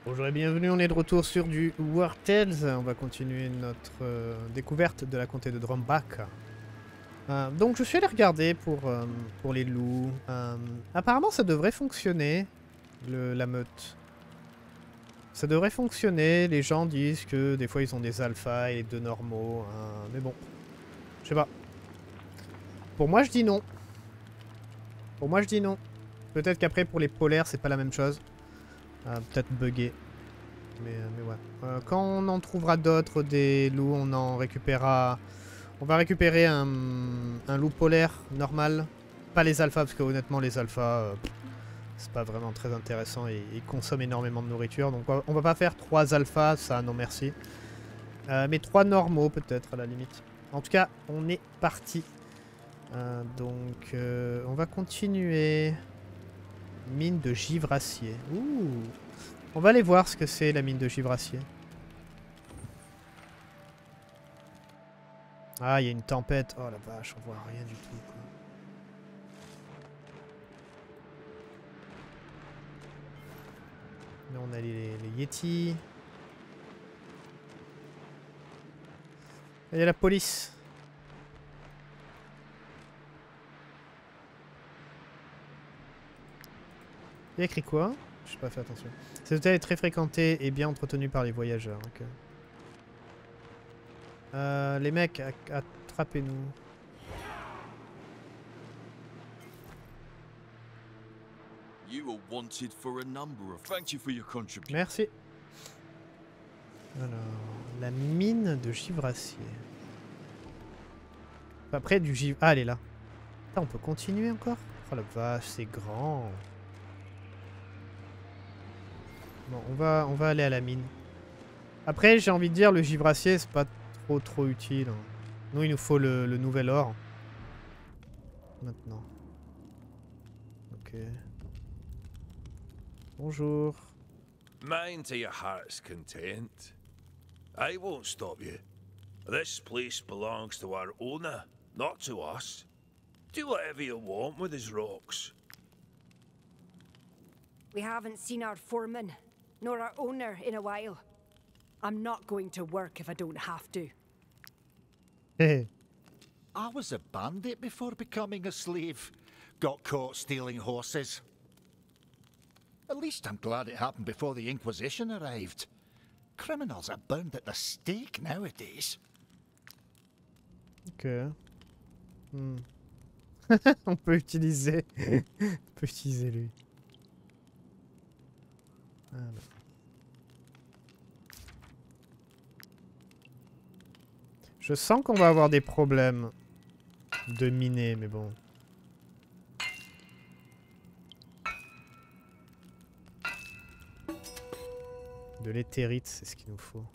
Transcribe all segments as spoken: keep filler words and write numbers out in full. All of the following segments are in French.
Bonjour et bienvenue, on est de retour sur du War Tales. On va continuer notre euh, découverte de la comté de Drombach. Euh, donc je suis allé regarder pour, euh, pour les loups. Euh, apparemment ça devrait fonctionner, le, la meute. Ça devrait fonctionner, les gens disent que des fois ils ont des alphas et deux normaux. Hein, mais bon, je sais pas. Pour moi je dis non. Pour moi je dis non. Peut-être qu'après pour les polaires c'est pas la même chose. Euh, Peut-être buggé. Mais, mais ouais. Euh, quand on en trouvera d'autres, des loups, on en récupérera... On va récupérer un, un loup polaire normal. Pas les alphas, parce que honnêtement, les alphas, euh, c'est pas vraiment très intéressant et ils consomment énormément de nourriture. Donc on va pas faire trois alphas, ça non merci. Euh, mais trois normaux peut-être à la limite. En tout cas, on est parti. Euh, donc euh, on va continuer. Mine de givracier. Ouh. On va aller voir ce que c'est la mine de givracier. Ah, il y a une tempête. Oh la vache, on voit rien du tout, quoi. Là, on a les, les Yetis. Il y a la police. Il y a écrit quoi? Je n'ai pas fait attention. Cet hôtel est très fréquenté et bien entretenu par les voyageurs. Okay. Euh, les mecs, attrapez-nous. Merci. Alors, la mine de givracier. Après du givre... Ah, elle est là. Attends, on peut continuer encore? Oh la vache, c'est grand. Bon, on va, on va aller à la mine. Après, j'ai envie de dire, le givracier, c'est pas trop trop utile. Nous, il nous faut le, le nouvel or. Maintenant. Ok. Bonjour. Mine to your heart's content. I won't stop you. This place belongs to our owner, not to us. Do whatever you want with his rocks. We haven't seen our foreman, nor our owner in a while. I'm not going to work if I don't have to. Hey. I was a bandit before becoming a slave. Got caught stealing horses. At least I'm glad it happened before the Inquisition arrived. Criminals are burned at the stake nowadays. Ok. Hmm. On peut utiliser... On peut utiliser lui. Alors. Je sens qu'on va avoir des problèmes de miner, mais bon. De l'éthérite, c'est ce qu'il nous faut.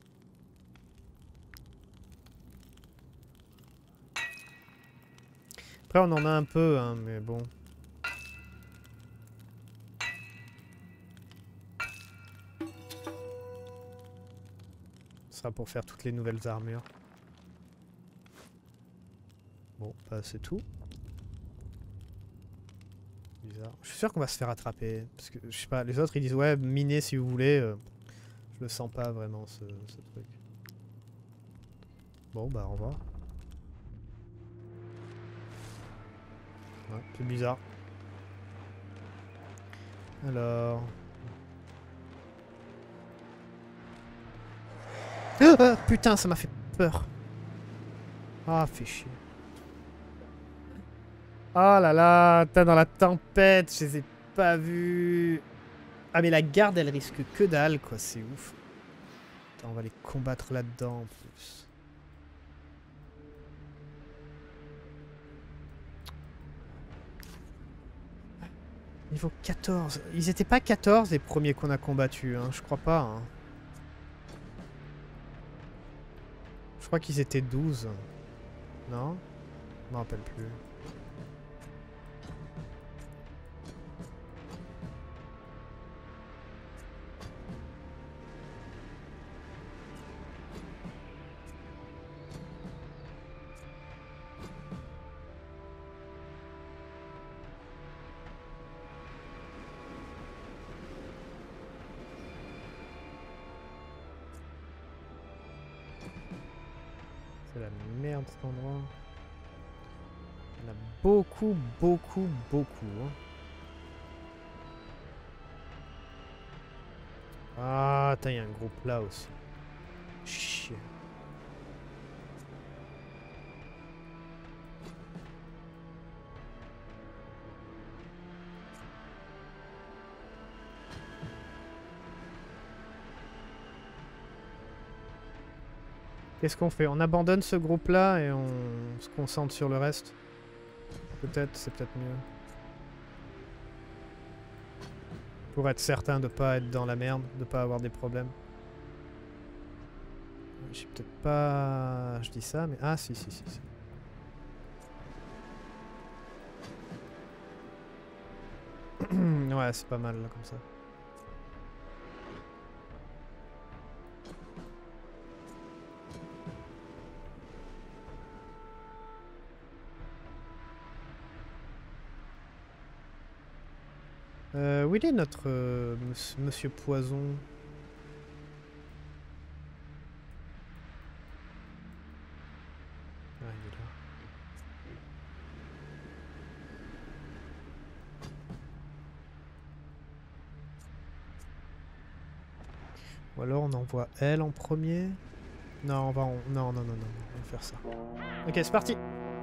Après, on en a un peu, hein, mais bon. Ce sera pour faire toutes les nouvelles armures. Bon, bah c'est tout. Bizarre. Je suis sûr qu'on va se faire attraper. Parce que, je sais pas, les autres ils disent ouais, minez si vous voulez. Euh, je le sens pas vraiment ce, ce truc. Bon, bah au revoir. Ouais, c'est bizarre. Alors... Ah, ah, putain, ça m'a fait peur. Ah, fait chier. Oh là là, t'as dans la tempête, je les ai pas vus. Ah mais la garde, elle risque que dalle, quoi, c'est ouf. Attends, on va les combattre là-dedans, en plus. Niveau quatorze. Ils étaient pas quatorze les premiers qu'on a combattus, hein, je crois pas. Hein. Je crois qu'ils étaient douze. Non? Je m'en rappelle plus. C'est la merde cet endroit. Il y en a beaucoup, beaucoup, beaucoup. Hein. Ah, attends, il y a un gros plat aussi. Chier. Qu'est-ce qu'on fait? On abandonne ce groupe-là et on se concentre sur le reste? Peut-être, c'est peut-être mieux. Pour être certain de pas être dans la merde, de pas avoir des problèmes. Je sais peut-être pas... Je dis ça, mais... Ah, si, si, si, si. Ouais, c'est pas mal, là, comme ça. Euh, où il est notre euh, monsieur, monsieur Poison? Ah, il est là. Ou alors on envoie elle en premier? Non, on va... En... Non, non, non, non, on va faire ça. Ok, c'est parti!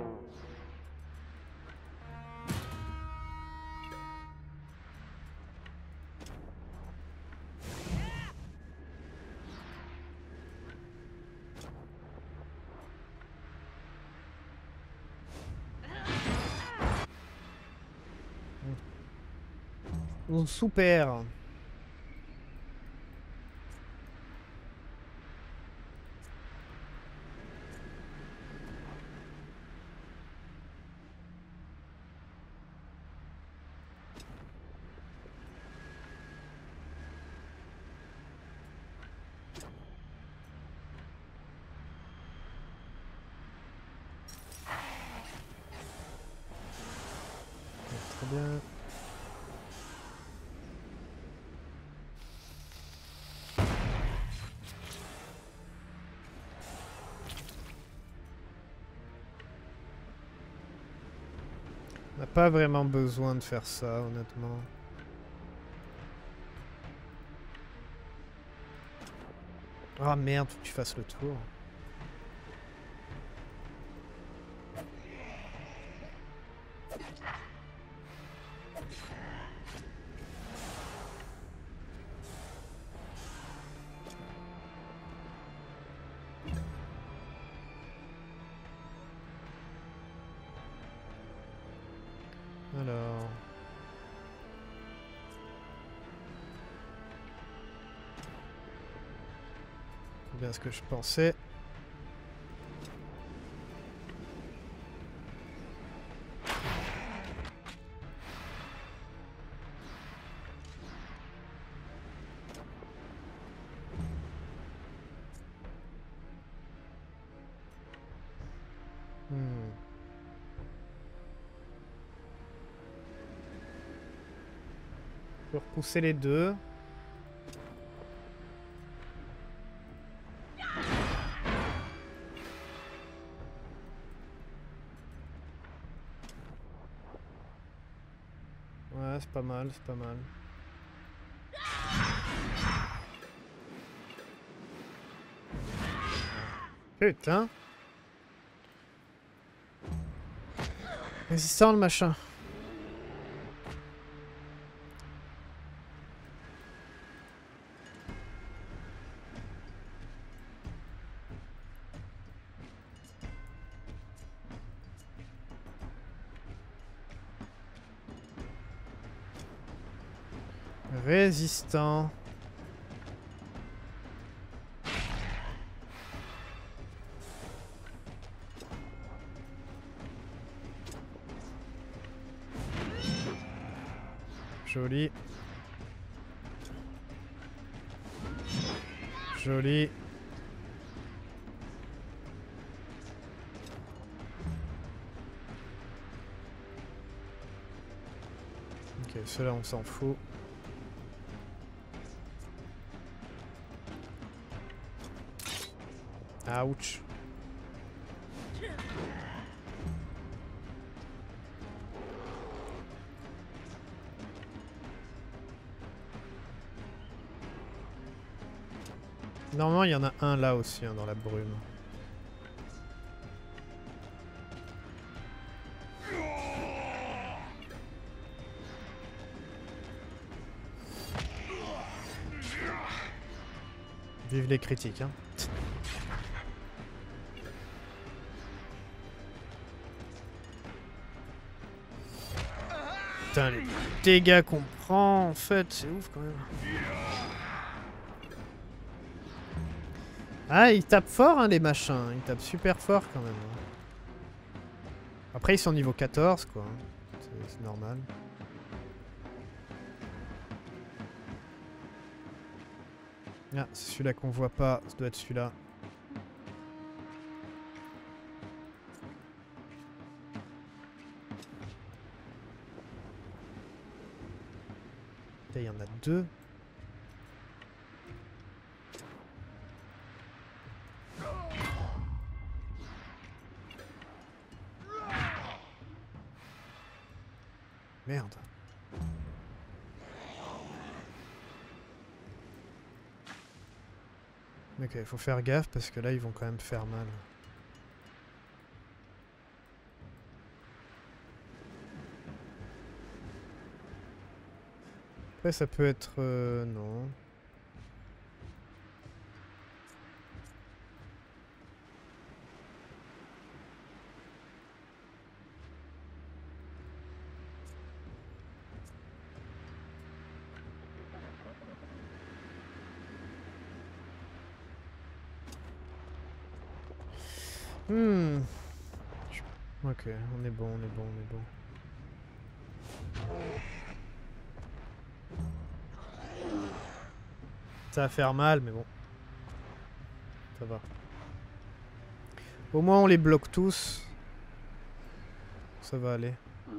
Oh, super. Très bien. On n'a pas vraiment besoin de faire ça, honnêtement. Ah merde, faut que tu fasses le tour. Alors... C'est bien ce que je pensais. Hmm. Je peux repousser les deux. Ouais, c'est pas mal, c'est pas mal. Putain. Résistant le machin. Résistant. Joli. Joli. Ok, ceux-là on s'en fout. Ouch. Normalement, il y en a un là aussi, hein, dans la brume. Vive les critiques, hein. Putain, les dégâts qu'on prend, en fait, c'est ouf quand même. Ah, ils tapent fort, hein, les machins. Ils tapent super fort quand même. Après, ils sont niveau quatorze, quoi. C'est normal. Ah, c'est celui-là qu'on voit pas. Ça doit être celui-là. Il y en a deux. Merde. Ok, faut faire gaffe parce que là ils vont quand même faire mal. Après ça peut être... Euh, non. Hmm. Ok, on est bon, on est bon, on est bon. Ça va faire mal, mais bon. Ça va. Au moins on les bloque tous. Ça va aller.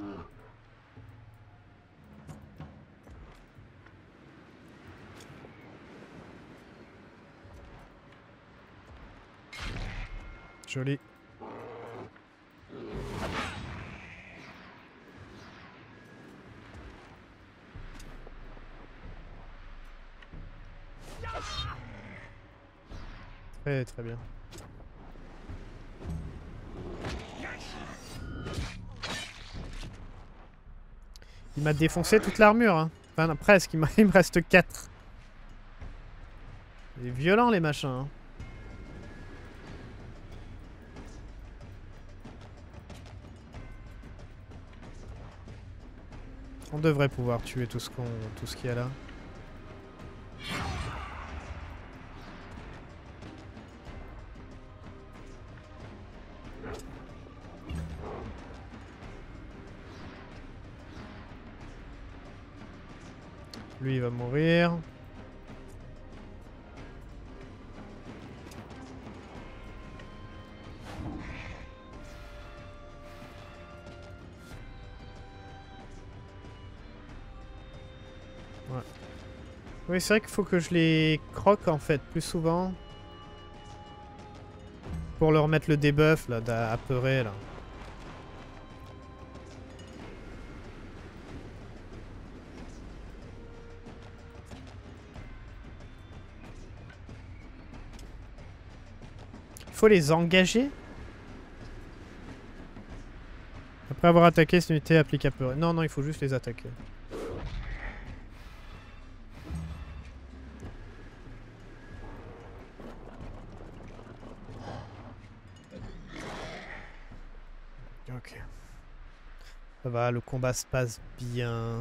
Joli. Très très bien. Il m'a défoncé toute l'armure, hein. Enfin presque, il, il me reste quatre. Il est violent les machins, hein. On devrait pouvoir tuer tout ce qu'on, tout ce qu'il y a là. Lui il va mourir. Ouais. Oui, c'est vrai qu'il faut que je les croque en fait plus souvent. Pour leur mettre le debuff là, d'apeurer là. Il faut les engager. Après avoir attaqué, cette unité applique apeuré. Non, non, il faut juste les attaquer. Ok. Ça va, le combat se passe bien.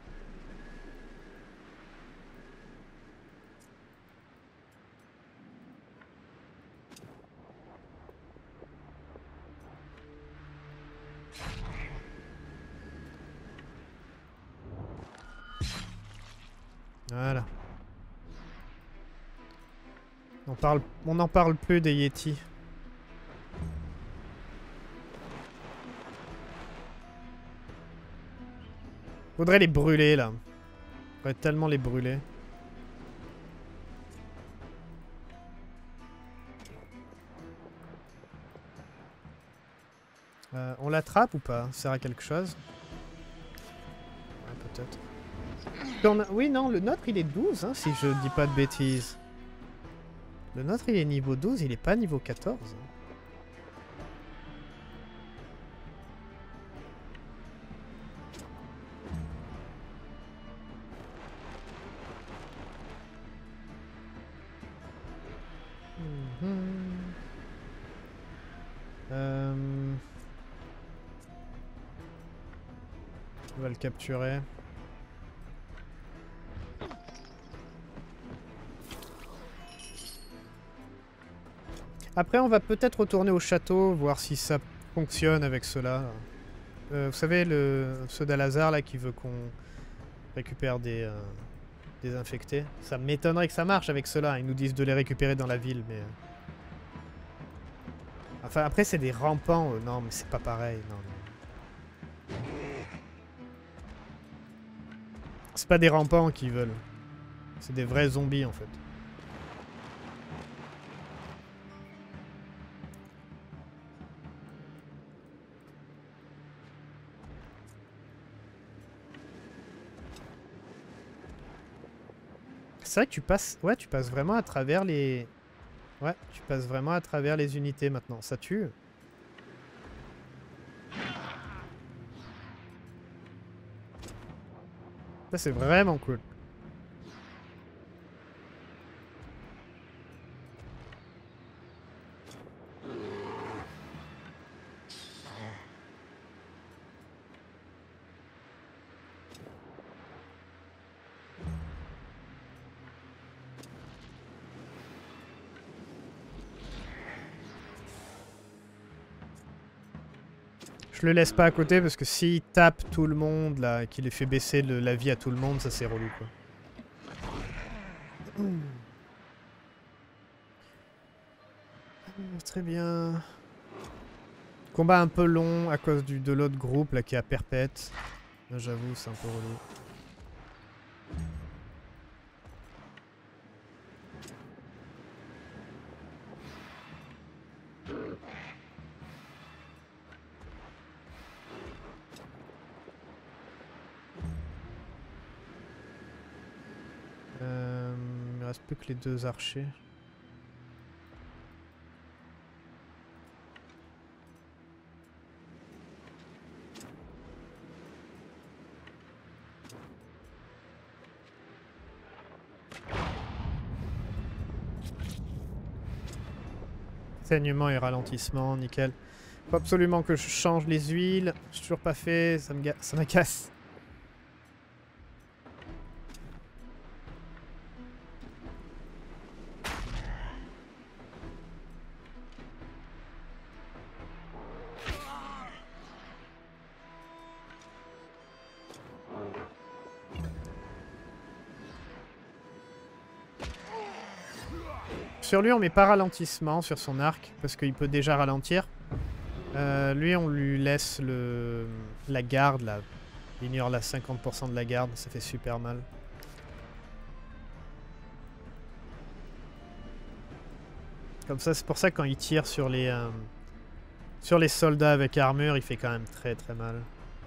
Voilà. On parle, on n'en parle plus des Yétis. Faudrait les brûler là. Faudrait tellement les brûler. Euh, on l'attrape ou pas? Ça sert à quelque chose? Ouais, peut-être. Oui, non, le nôtre il est douze, hein, si je dis pas de bêtises. Le nôtre il est niveau douze, il est pas niveau quatorze. Mhm. Euh... On va le capturer. Après, on va peut-être retourner au château, voir si ça fonctionne avec ceux-là. Euh, vous savez, le, ceux d'Al-Azhar, là, qui veut qu'on récupère des, euh, des infectés. Ça m'étonnerait que ça marche avec ceux-là. Ils nous disent de les récupérer dans la ville, mais... Enfin, après, c'est des rampants. Euh, non, mais c'est pas pareil. Non, non. C'est pas des rampants qu'ils veulent. C'est des vrais zombies, en fait. C'est vrai que tu passes... Ouais, tu passes vraiment à travers les... Ouais, tu passes vraiment à travers les unités maintenant. Ça tue. Ça, c'est vraiment cool. Je le laisse pas à côté parce que s'il tape tout le monde, là, qu'il fait baisser le, la vie à tout le monde, ça c'est relou, quoi. Mmh. Très bien. Combat un peu long à cause du, de l'autre groupe, là, qui est à perpète. J'avoue, c'est un peu relou. Euh, il ne reste plus que les deux archers. Saignement et ralentissement, nickel. Faut absolument que je change les huiles. J'ai toujours pas fait, ça me ga- ça m'agace. Sur lui, on met pas ralentissement sur son arc, parce qu'il peut déjà ralentir. Euh, lui, on lui laisse le la garde, là. Il ignore la cinquante pour cent de la garde, ça fait super mal. Comme ça, c'est pour ça que quand il tire sur les, euh, sur les soldats avec armure, il fait quand même très très mal.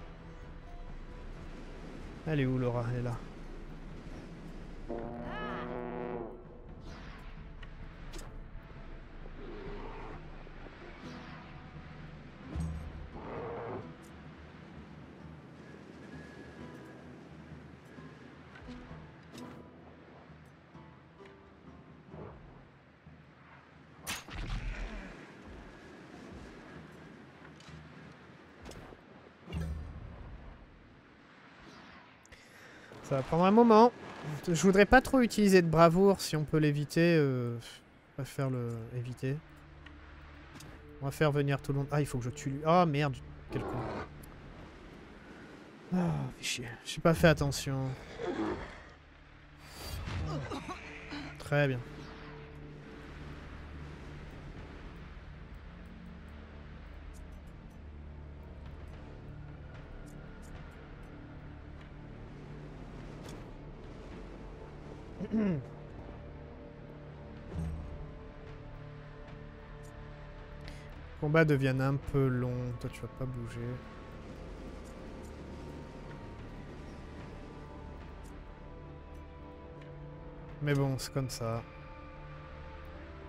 Elle est où, Laura? Elle est là. Ça va prendre un moment. Je voudrais pas trop utiliser de bravoure si on peut l'éviter. Euh, je préfère le éviter. On va faire venir tout le monde. Ah, il faut que je tue lui. Ah, merde. Quel con. Ah, fais chier. J'ai pas fait attention. Très bien. Le combat devient un peu long. Toi, tu vas pas bouger. Mais bon, c'est comme ça.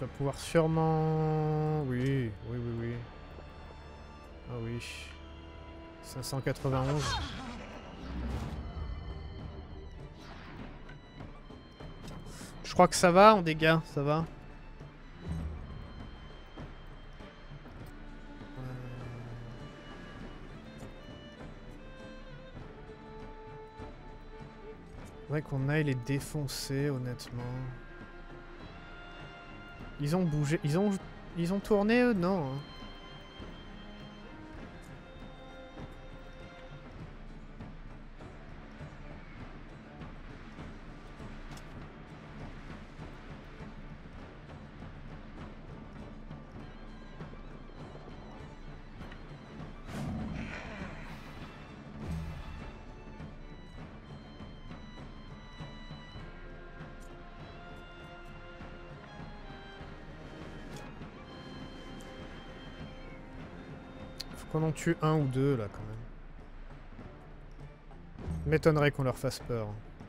pouvoir sûrement... Oui, oui, oui, oui. Ah oui. cinq cent quatre-vingt-onze. Je crois que ça va en dégâts, ça va. Faudrait qu'on aille les défoncer, honnêtement. Ils ont bougé, ils ont, ils ont tourné eux, non. Hein. Qu'on en tue un ou deux là quand même. M'étonnerait qu'on leur fasse peur.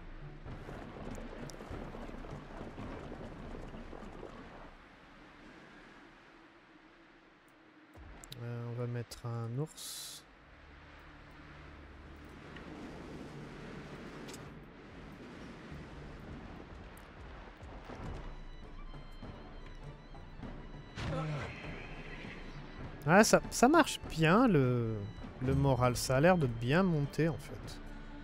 Euh, on va mettre un ours. Ah, ça, ça marche bien, le, le moral. Ça a l'air de bien monter, en fait.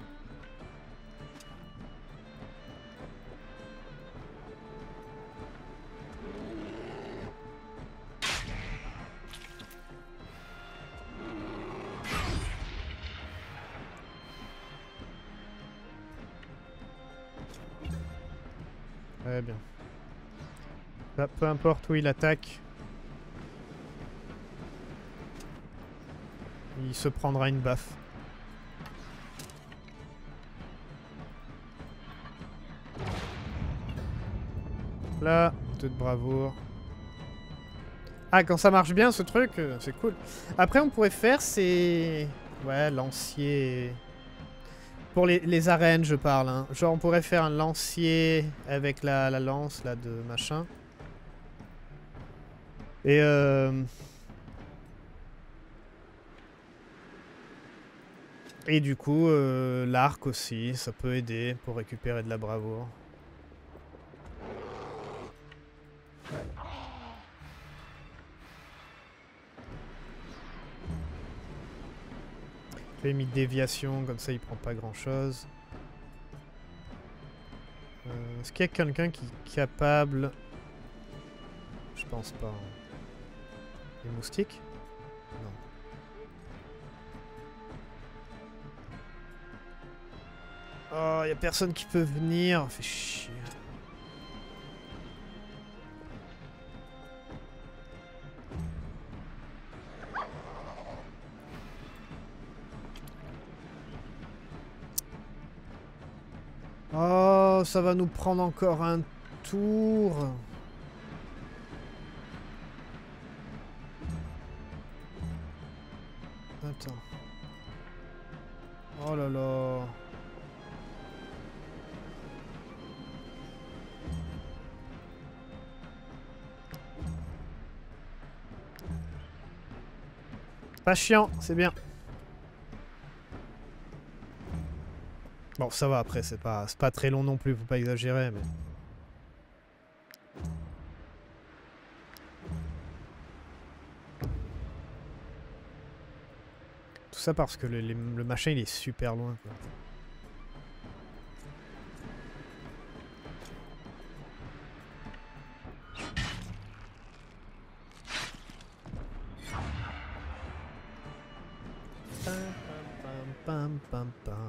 Très bien. Là, peu importe où il attaque, il se prendra une baffe. Là, peu de bravoure. Ah, quand ça marche bien ce truc, c'est cool. Après, on pourrait faire ces... Ouais, lancier... Pour les, les arènes, je parle. Hein. Genre, on pourrait faire un lancier avec la, la lance, là, de machin. Et euh... Et du coup, euh, l'arc aussi, ça peut aider pour récupérer de la bravoure. J'ai mis déviation, comme ça il prend pas grand chose. Euh, Est-ce qu'il y a quelqu'un qui est capable... Je pense pas. Les moustiques? Non. Oh, y a personne qui peut venir, fait chier. Oh, ça va nous prendre encore un tour. Attends. Oh là là. Pas chiant, c'est bien. Bon, ça va, après, c'est pas, c'est pas très long non plus, faut pas exagérer, mais... Tout ça parce que le, le, le machin, il est super loin, quoi. Pam, pam, pam.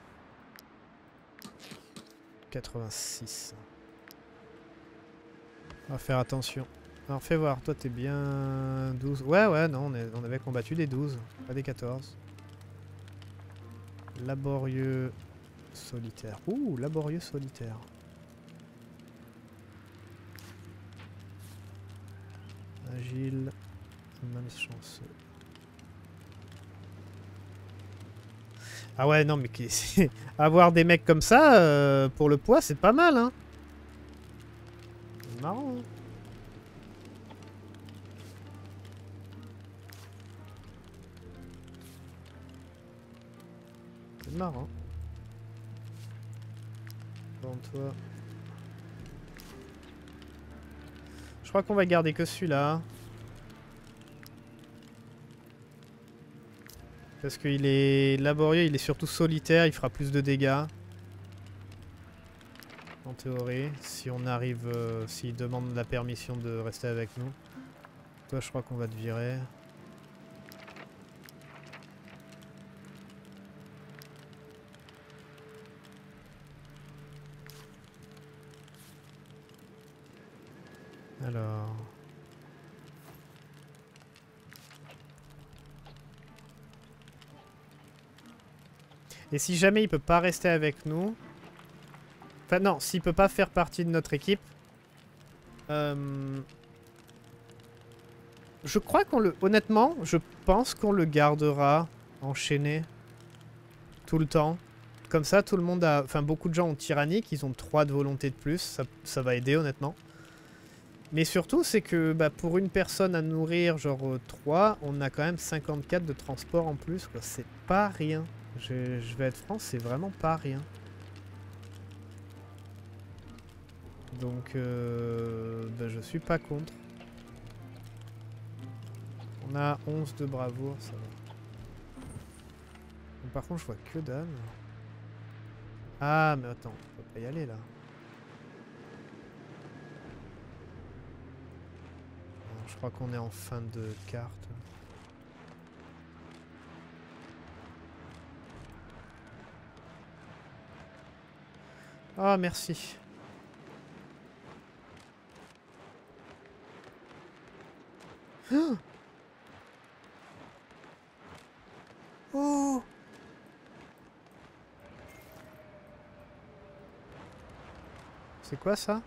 quatre-vingt-six. On va faire attention. Alors fais voir, toi t'es bien douze. Ouais ouais non, on, est, on avait combattu des douze, pas des quatorze. Laborieux solitaire. Ouh, laborieux solitaire. Agile, malchanceux. Ah ouais, non, mais avoir des mecs comme ça, euh, pour le poids, c'est pas mal, hein. C'est marrant, hein. C'est marrant. Bon, toi. Je crois qu'on va garder que celui-là. Parce qu'il est laborieux, il est surtout solitaire, il fera plus de dégâts. En théorie, si on arrive, euh, s'il demande la permission de rester avec nous. Toi, je crois qu'on va te virer. Alors... Et si jamais il peut pas rester avec nous... Enfin non, s'il peut pas faire partie de notre équipe... Euh... Je crois qu'on le... Honnêtement, je pense qu'on le gardera enchaîné. Tout le temps. Comme ça, tout le monde a... Enfin, beaucoup de gens ont tyrannique, ils ont trois de volonté de plus. Ça, ça va aider, honnêtement. Mais surtout, c'est que bah, pour une personne à nourrir, genre euh, trois, on a quand même cinquante-quatre de transport en plus, quoi. C'est pas rien. Je, je vais être franc, c'est vraiment pas rien. Donc, euh, bah, je suis pas contre. On a onze de bravoure, ça va. Donc, par contre, je vois que dalle. Ah, mais attends, on peut pas y aller là. Je crois qu'on est en fin de carte. Ah, merci. Oh, oh. C'est quoi ça?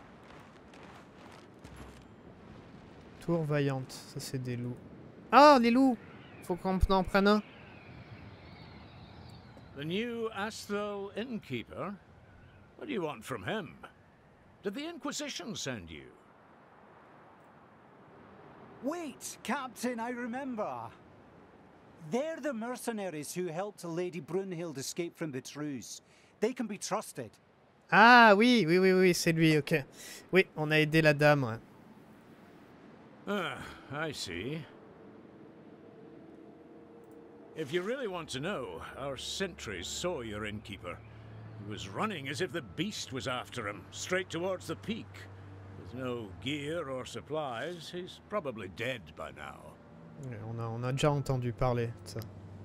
Tour vaillante, ça c'est des loups. Ah, les loups! Faut qu'on en prenne un. The new Asthel innkeeper? What do you want from him? Did the Inquisition send you? Wait, Captain, I remember. They're the mercenaries who helped Lady Brunhild escape from the Trews. They can be trusted. Ah oui, oui, oui, oui, c'est lui, ok. Oui, on a aidé la dame, ouais. Ah, I see. If you really want to know, our sentries saw your innkeeper. He was running as if the beast was after him, straight towards the peak. With no gear or supplies, he's probably dead by now. On a, on a déjà entendu parler de ça.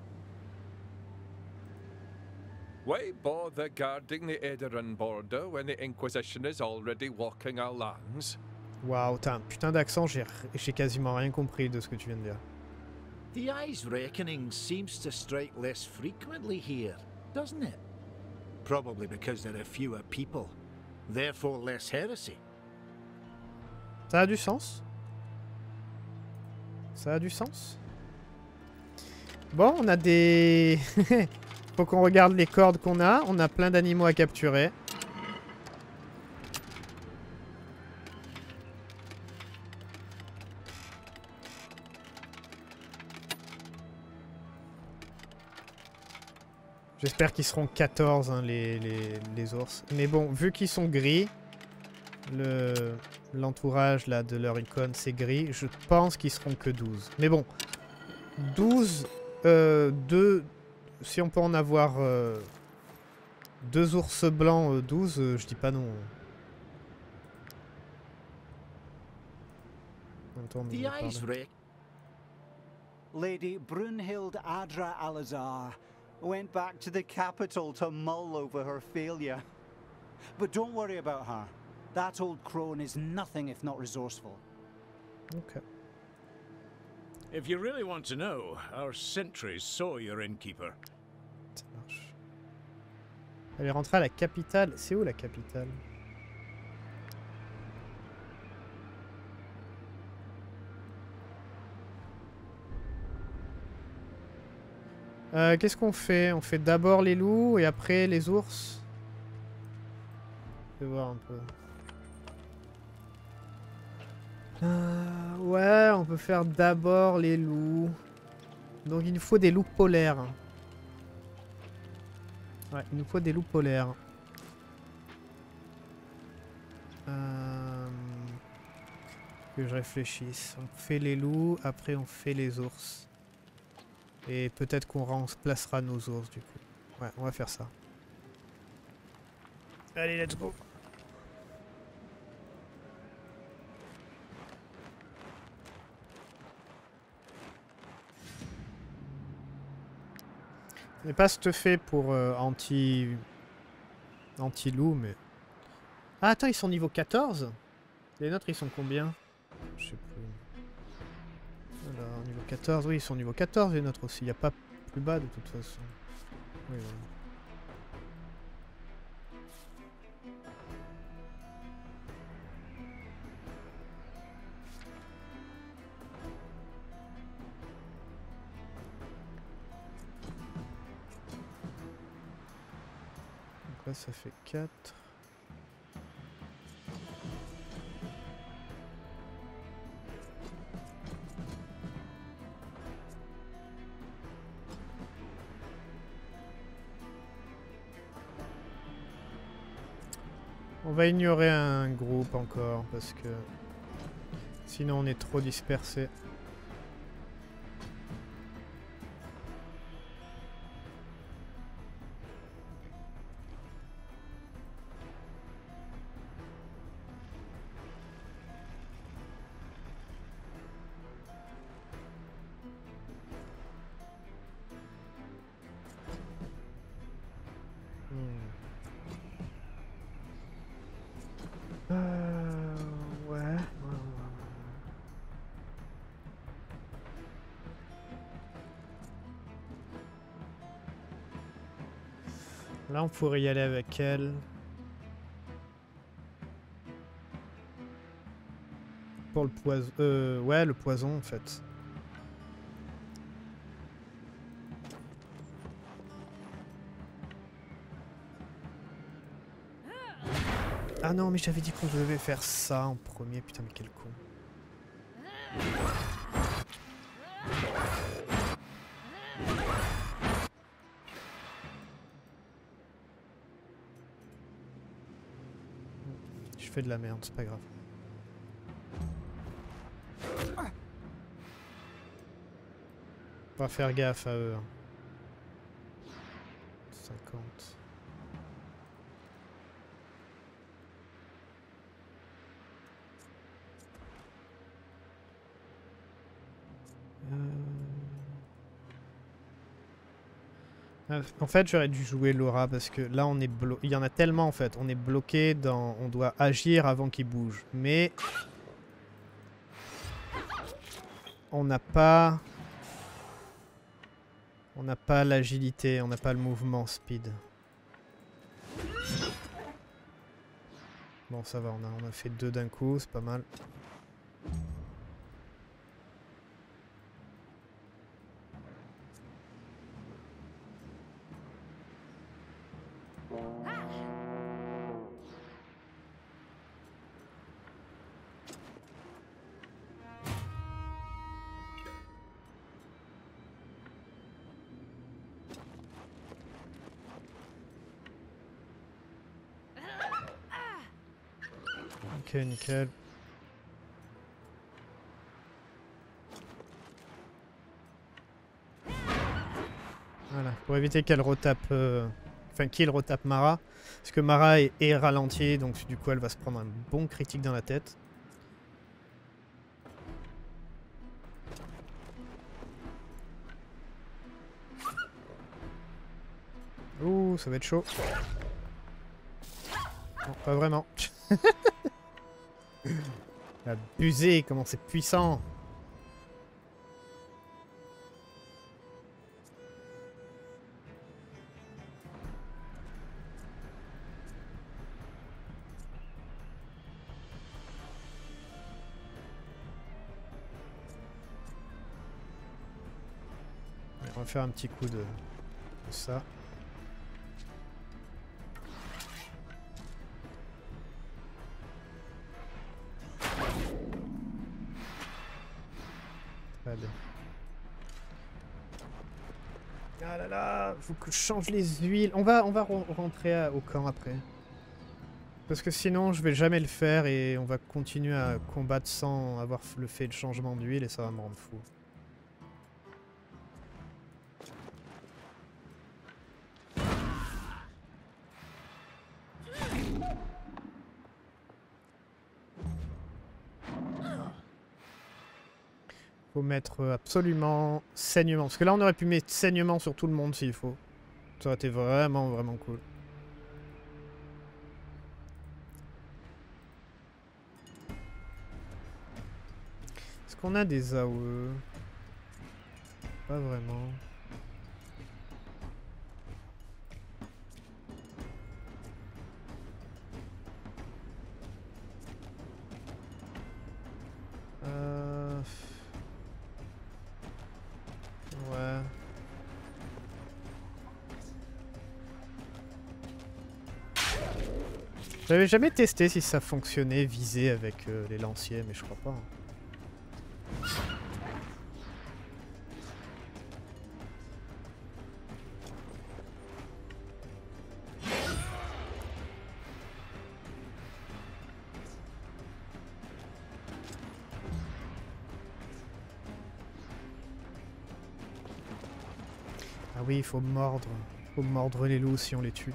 Why bother guarding the Edaran border when the Inquisition is already walking our lands? Waouh, t'as un putain d'accent, j'ai j'ai quasiment rien compris de ce que tu viens de dire. The Eye's reckoning seems to strike less frequently here, doesn't it? Probably because there are fewer people, therefore less heresy. Ça a du sens? Ça a du sens? Bon, on a des... Faut qu'on regarde les cordes qu'on a. On a plein d'animaux à capturer. J'espère qu'ils seront quatorze, hein, les, les, les ours. Mais bon, vu qu'ils sont gris, le l'entourage là de leur icône c'est gris, je pense qu'ils seront que douze. Mais bon, douze, euh, deux, si on peut en avoir euh, deux ours blancs, euh, douze, euh, je dis pas non. The Eye's rec- Lady Brunhild Adra Alazar went back to the capital to mull over her failure. But don't worry about her. That old crone is nothing if not resourceful. Okay. If you really want to know, our sentries saw your innkeeper. Ça marche. Elle est rentrée à la capitale. C'est où la capitale? Euh, Qu'est-ce qu'on fait? On fait d'abord les loups et après les ours? Je vais voir un peu. Euh, ouais, on peut faire d'abord les loups. Donc il nous faut des loups polaires. Ouais, il nous faut des loups polaires. Euh... Que je réfléchisse. On fait les loups, après on fait les ours. Et peut-être qu'on remplacera nos ours du coup. Ouais, on va faire ça. Allez, let's go. Ce n'est pas stuffé pour euh, anti... anti-loup, mais... Ah, attends, ils sont niveau quatorze? Les nôtres, ils sont combien? Je sais plus. Alors, niveau quatorze, oui, ils sont niveau quatorze, les nôtres aussi. Il n'y a pas plus bas, de toute façon. Oui, voilà. Donc là, ça fait quatre. On va ignorer un groupe encore parce que sinon on est trop dispersé. Euh, ouais, ouais, ouais. Là, on pourrait y aller avec elle. Pour le poison. Euh, ouais, le poison en fait. Ah non, mais j'avais dit qu'on devait faire ça en premier. Putain, mais quel con. Je fais de la merde, c'est pas grave. On va faire gaffe à eux. cinquante. Euh... En fait, j'aurais dû jouer Laura parce que là, on est blo... il y en a tellement en fait. On est bloqué dans... On doit agir avant qu'ils bougent. Mais... On n'a pas... On n'a pas l'agilité, on n'a pas le mouvement speed. Bon, ça va, on a, on a fait deux d'un coup, c'est pas mal. Ok, nickel. Voilà, pour éviter qu'elle retape... Euh... Enfin, qu'il retape Mara. Parce que Mara est, est ralentie, donc du coup elle va se prendre un bon critique dans la tête. Ouh, ça va être chaud. Non, pas vraiment. Abusé, comment c'est puissant. On va faire un petit coup de, de ça. Très bien. Ah là là, faut que je change les huiles. On va, on va re rentrer à, au camp après. Parce que sinon, je vais jamais le faire et on va continuer à combattre sans avoir le fait de changement d'huile et ça va me rendre fou. Faut mettre absolument saignement. Parce que là, on aurait pu mettre saignement sur tout le monde s'il faut. Ça aurait été vraiment, vraiment cool. Est-ce qu'on a des A O E? Pas vraiment. Euh... Ouais. J'avais jamais testé si ça fonctionnait viser avec euh, les lanciers, mais je crois pas. Hein. Ah oui, il faut mordre. Il faut mordre les loups si on les tue.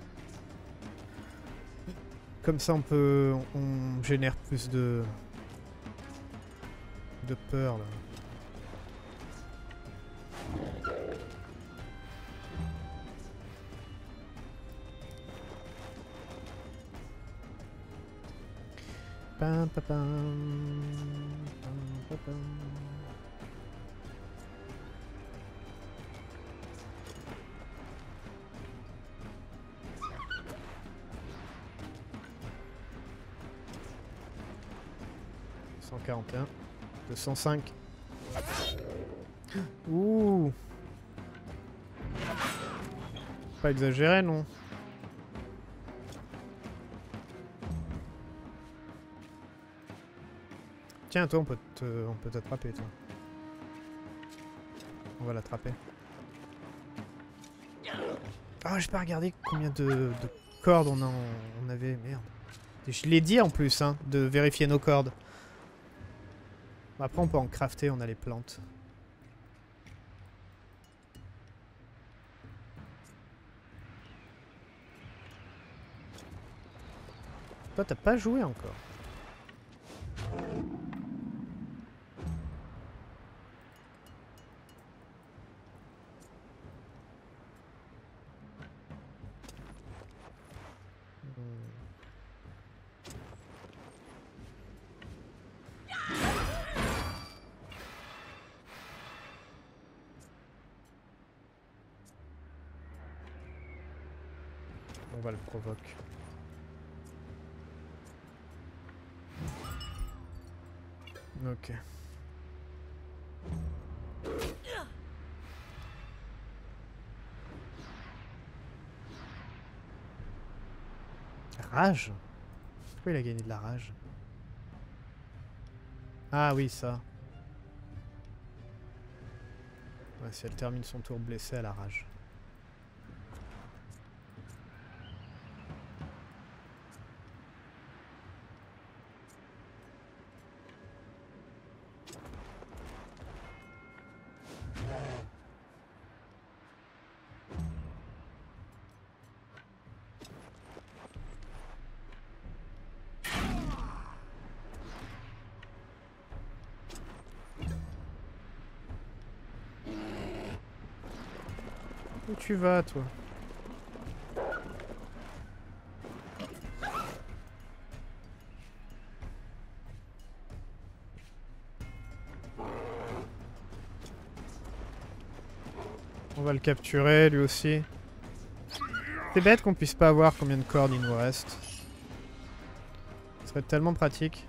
Comme ça on peut... on génère plus de... de peur là. Pam, pam, pam, pam, pam. cent quarante et un, deux cent cinq. Ouh. Pas exagéré non. Tiens, toi on peut te, on peut t'attraper toi. On va l'attraper. Ah, oh, j'ai pas regardé combien de, de cordes on, en, on avait, merde. Et je l'ai dit en plus, hein, de vérifier nos cordes. Après on peut en crafter, on a les plantes. Toi t'as pas joué encore. On va le provoquer. Ok. Rage? Pourquoi il a gagné de la rage? Ah oui, ça. Ouais, si elle termine son tour blessée, elle a rage. Où tu vas, toi? On va le capturer, lui aussi. C'est bête qu'on puisse pas voir combien de cordes il nous reste. Ce serait tellement pratique.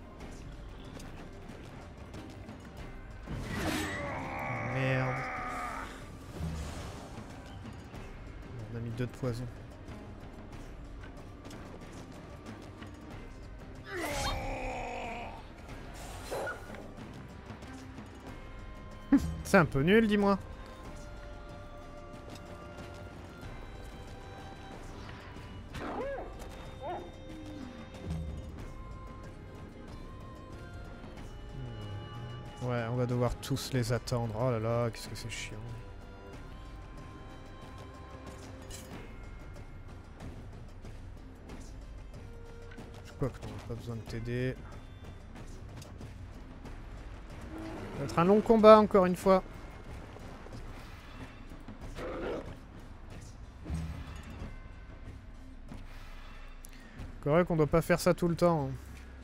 Merde. On a mis deux de poison. C'est un peu nul, dis-moi. Ouais, on va devoir tous les attendre. Oh là là, qu'est-ce que c'est chiant. Je crois que non, pas besoin de t'aider. Ça va être un long combat encore une fois. Correct qu'on doit pas faire ça tout le temps. Hein.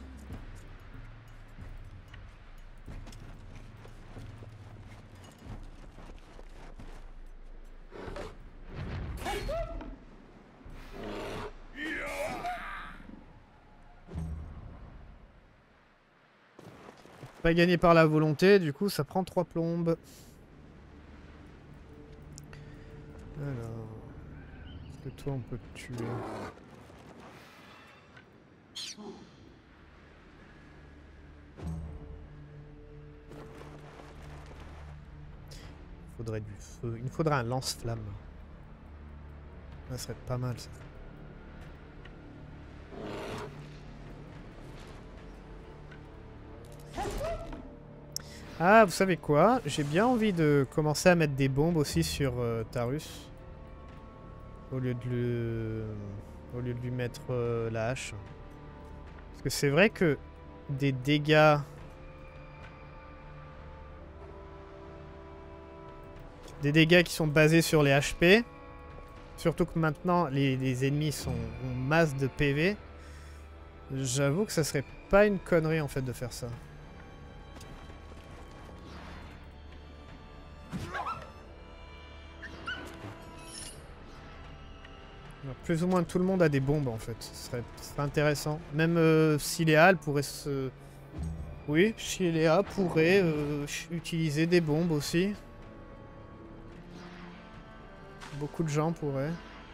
Pas gagné par la volonté, du coup ça prend trois plombes. Alors, est-ce que toi on peut te tuer? Il faudrait du feu, il me faudrait un lance-flamme. Ça serait pas mal ça. Ah, vous savez quoi? J'ai bien envie de commencer à mettre des bombes aussi sur euh, Tarus. Au lieu de le... Au lieu de lui mettre euh, la hache. Parce que c'est vrai que des dégâts... Des dégâts qui sont basés sur les H P. Surtout que maintenant les, les ennemis sont en masse de P V. J'avoue que ça serait pas une connerie en fait de faire ça. Alors, plus ou moins tout le monde a des bombes en fait, ce serait, ce serait intéressant. Même euh, Siléa pourrait se... Oui, Siléa pourrait euh, utiliser des bombes aussi. Beaucoup de gens pourraient.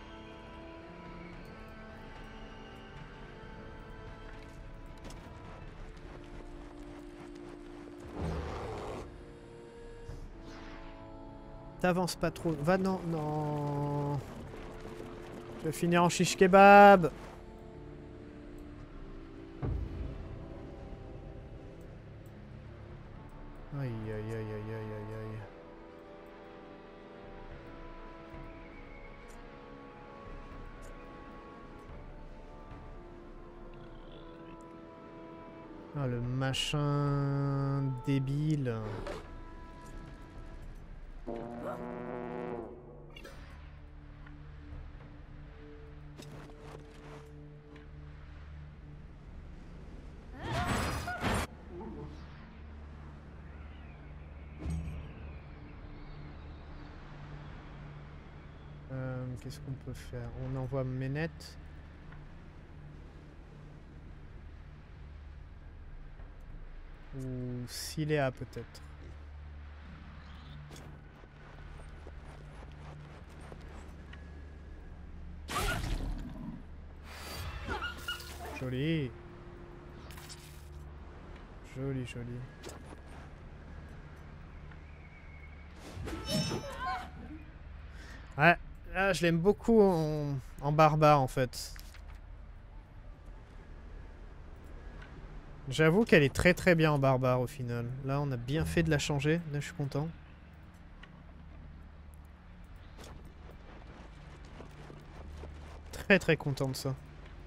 T'avances pas trop. Va non, non. Je vais finir en shish kebab. Aïe aïe aïe aïe aïe aïe aïe. Ah le machin débile. Euh, Qu'est-ce qu'on peut faire? On envoie Ménette. Ou Siléa peut-être. Joli. Joli, joli. Ouais, là je l'aime beaucoup en, en barbare en fait. J'avoue qu'elle est très très bien en barbare au final. Là on a bien fait de la changer, là je suis content. Très très content de ça.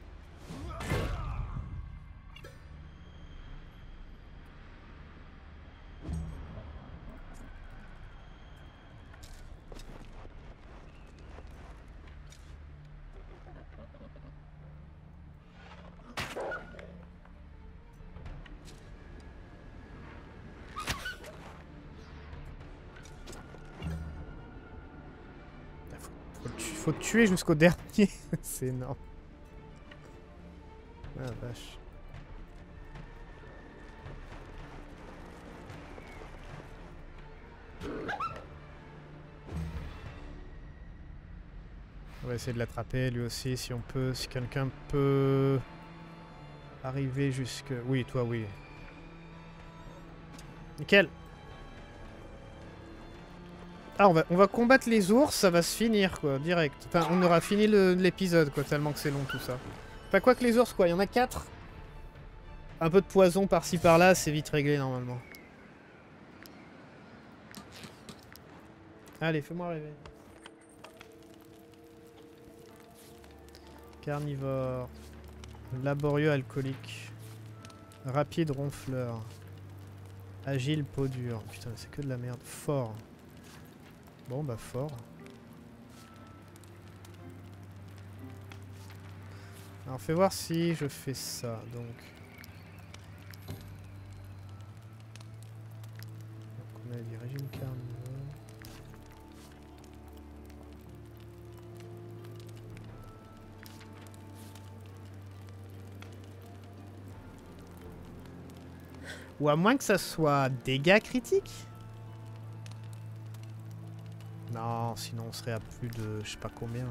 Faut te tuer jusqu'au dernier, c'est énorme. Ah vache. On va essayer de l'attraper lui aussi si on peut, si quelqu'un peut arriver jusque... Oui, toi oui. Nickel. Ah, on va, on va combattre les ours, ça va se finir, quoi, direct. Enfin, on aura fini l'épisode, quoi, tellement que c'est long, tout ça. Enfin, quoi que les ours, quoi, il y en a quatre. Un peu de poison par-ci, par-là, c'est vite réglé, normalement. Allez, fais-moi rêver. Carnivore. Laborieux, alcoolique. Rapide, ronfleur. Agile, peau dure. Putain, c'est que de la merde. Fort. Bon, bah fort. Alors, fais voir si je fais ça, donc... donc on a dit régime carnivore. Ou à moins que ça soit dégâts critiques. Non, sinon on serait à plus de je sais pas combien.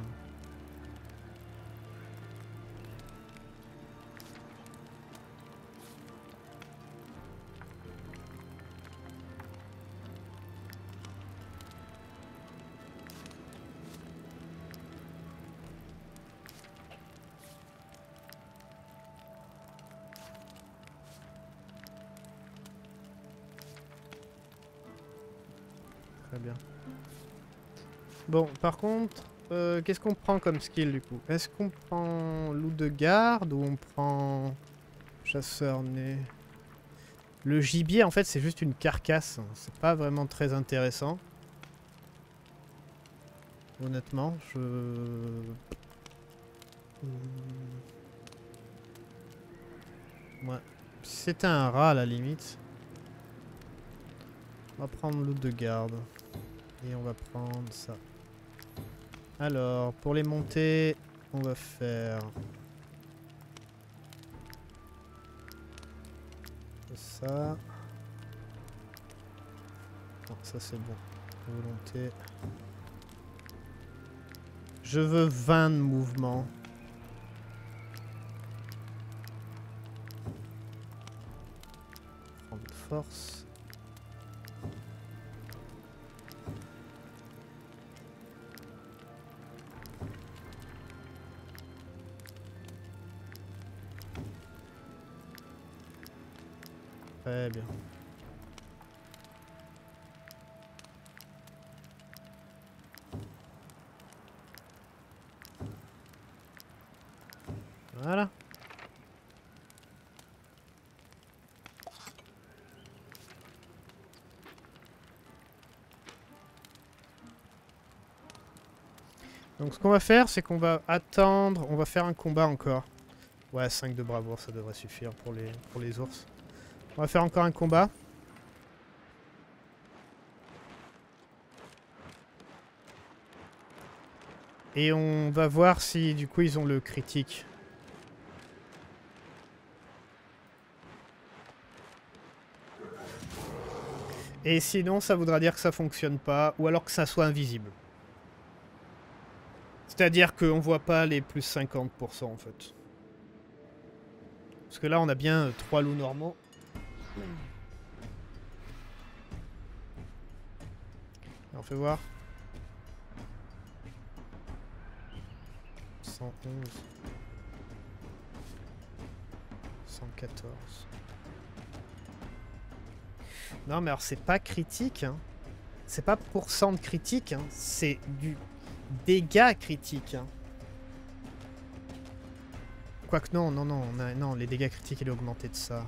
Très bien. Bon, par contre, euh, qu'est-ce qu'on prend comme skill du coup? Est-ce qu'on prend loup de garde ou on prend chasseur né? Le gibier en fait c'est juste une carcasse, c'est pas vraiment très intéressant. Honnêtement, je... Ouais. Si c'était un rat à la limite. On va prendre loup de garde. Et on va prendre ça. Alors, pour les montées, on va faire... ça. Non, ça c'est bon. Volonté. Je veux vingt de mouvement. Prendre force. Très bien. Voilà. Donc ce qu'on va faire, c'est qu'on va attendre, on va faire un combat encore. Ouais, cinq de bravoure, ça devrait suffire pour les, pour les ours. On va faire encore un combat. Et on va voir si du coup ils ont le critique. Et sinon ça voudra dire que ça fonctionne pas, ou alors que ça soit invisible. C'est-à-dire qu'on voit pas les plus cinquante pour cent en fait. Parce que là on a bien euh, trois loups normaux. On fait voir. cent onze. cent quatorze. Non mais alors c'est pas critique. Hein. C'est pas pourcent de critique. Hein. C'est du dégâts critique. Hein. Quoique non, non, non, on a, non, les dégâts critiques il est augmenté de ça.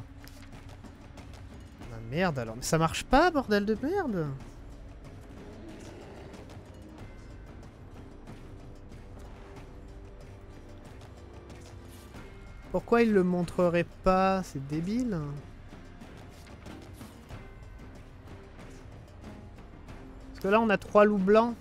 Ah merde alors, mais ça marche pas bordel de merde. Pourquoi il le montrerait pas? C'est débile. Parce que là on a trois loups blancs.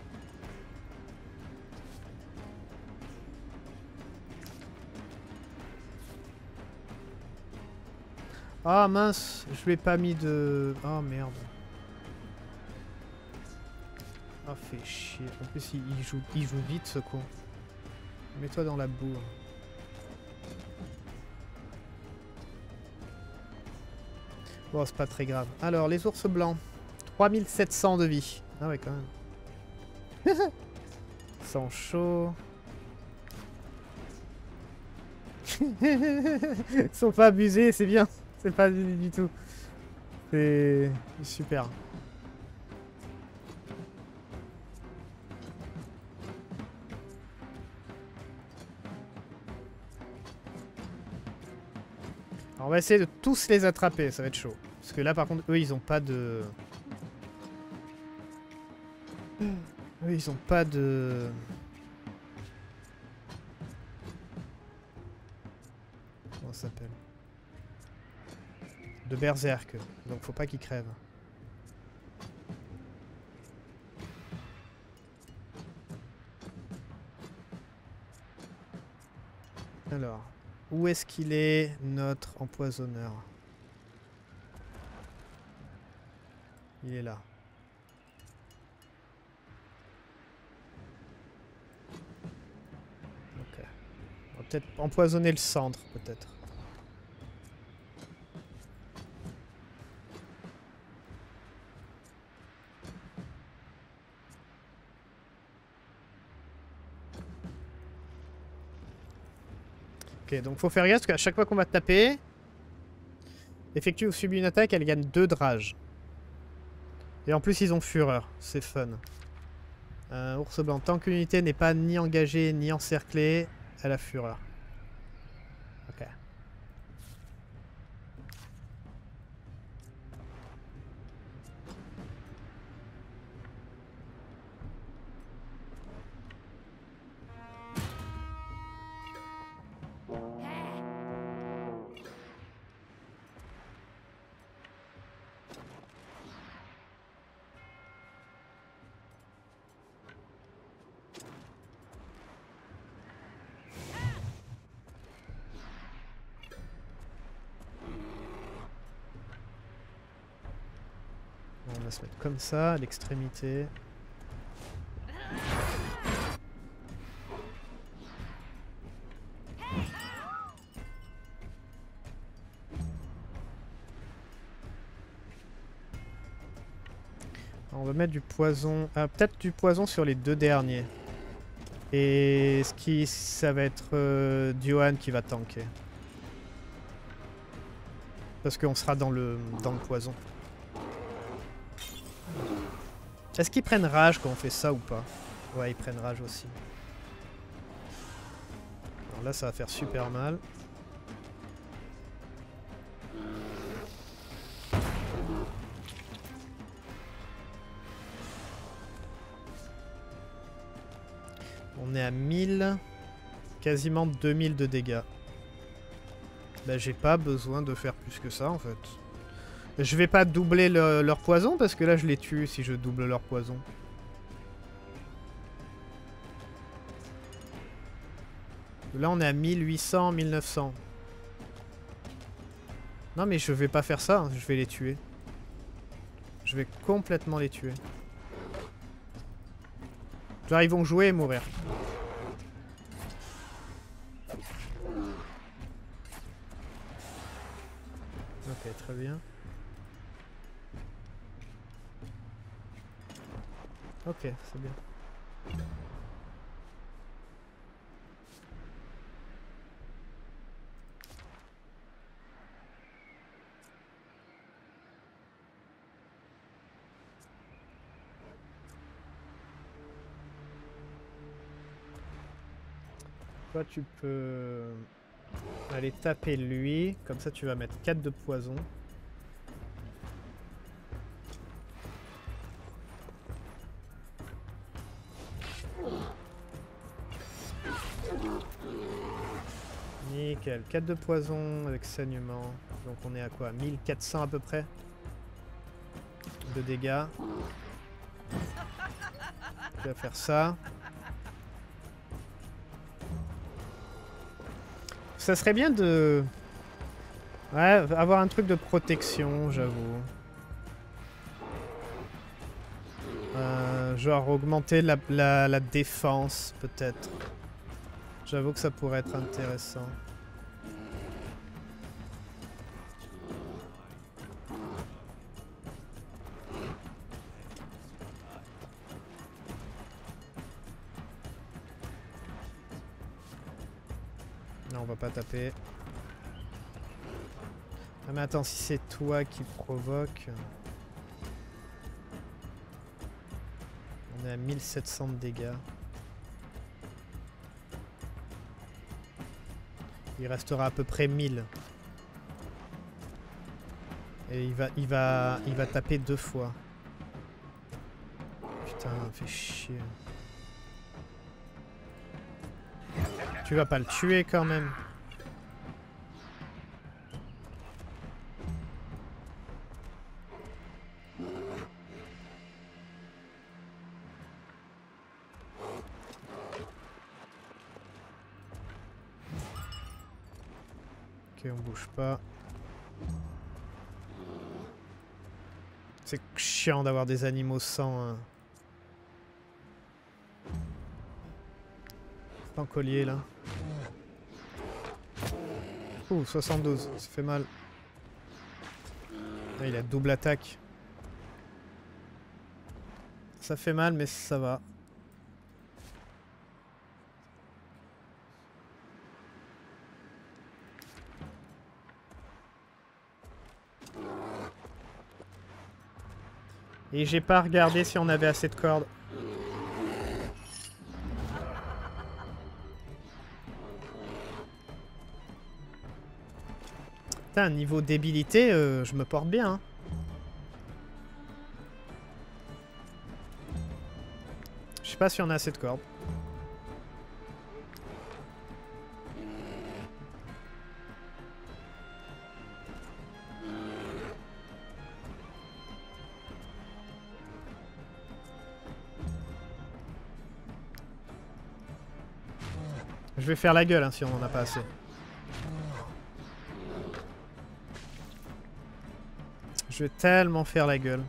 Ah mince, je lui ai pas mis de... Oh merde. Ah fait chier. En plus il, il, joue, il joue vite ce con. Mets-toi dans la boue. Bon c'est pas très grave. Alors les ours blancs. trois mille sept cents de vie. Ah ouais quand même. Sans chaud. Ils sont pas abusés, c'est bien. C'est pas du, du tout. C'est super. Alors, on va essayer de tous les attraper, ça va être chaud. Parce que là par contre, eux ils ont pas de... Eux ils ont pas de... Comment ça s'appelle? De berserk. Donc faut pas qu'ils crèvent. Alors, où est-ce qu'il est, notre empoisonneur? Il est là. Ok. On va peut-être empoisonner le centre, peut-être. Ok, donc faut faire gaffe parce qu'à chaque fois qu'on va taper, effectue ou subit une attaque, elle gagne deux de rage. Et en plus ils ont fureur, c'est fun. Euh, ours blanc, tant qu'une unité n'est pas ni engagée ni encerclée, elle a fureur. Ok. On va se mettre comme ça, à l'extrémité. On va mettre du poison, ah, peut-être du poison sur les deux derniers. Et ce qui, ça va être euh, Diohan qui va tanker. Parce qu'on sera dans le, dans le poison. Est-ce qu'ils prennent rage quand on fait ça ou pas? Ouais, ils prennent rage aussi. Alors là, ça va faire super mal. On est à mille, quasiment deux mille de dégâts. Bah, j'ai pas besoin de faire plus que ça en fait. Je vais pas doubler le, leur poison parce que là je les tue si je double leur poison. Là on est à mille huit cents, mille neuf cents. Non mais je vais pas faire ça, hein, je vais les tuer. Je vais complètement les tuer. Genre ils vont jouer et mourir. Ok, très bien. Ok, c'est bien. Toi, tu peux aller taper lui. Comme ça, tu vas mettre quatre de poison. Nickel, quatre de poison avec saignement. Donc on est à quoi? mille quatre cents à peu près de dégâts. Tu vas faire ça. Ça serait bien de... Ouais, avoir un truc de protection, j'avoue. Euh, genre augmenter la, la, la défense, peut-être. J'avoue que ça pourrait être intéressant. Non, on va pas taper. Ah mais attends, si c'est toi qui provoque... On est à mille sept cents de dégâts. Il restera à peu près mille. Et il va, il va, il va taper deux fois. Putain, fait chier. Tu vas pas le tuer quand même. Ok, on bouge pas. C'est chiant d'avoir des animaux sans... Hein. Sans collier là. Ouh, soixante-douze, ça fait mal. Ah, il a double attaque. Ça fait mal mais ça va. Et j'ai pas regardé si on avait assez de cordes. Putain, niveau débilité, euh, je me porte bien. Hein. Je sais pas si on a assez de cordes. Je vais faire la gueule hein, si on en a pas assez. Je vais tellement faire la gueule.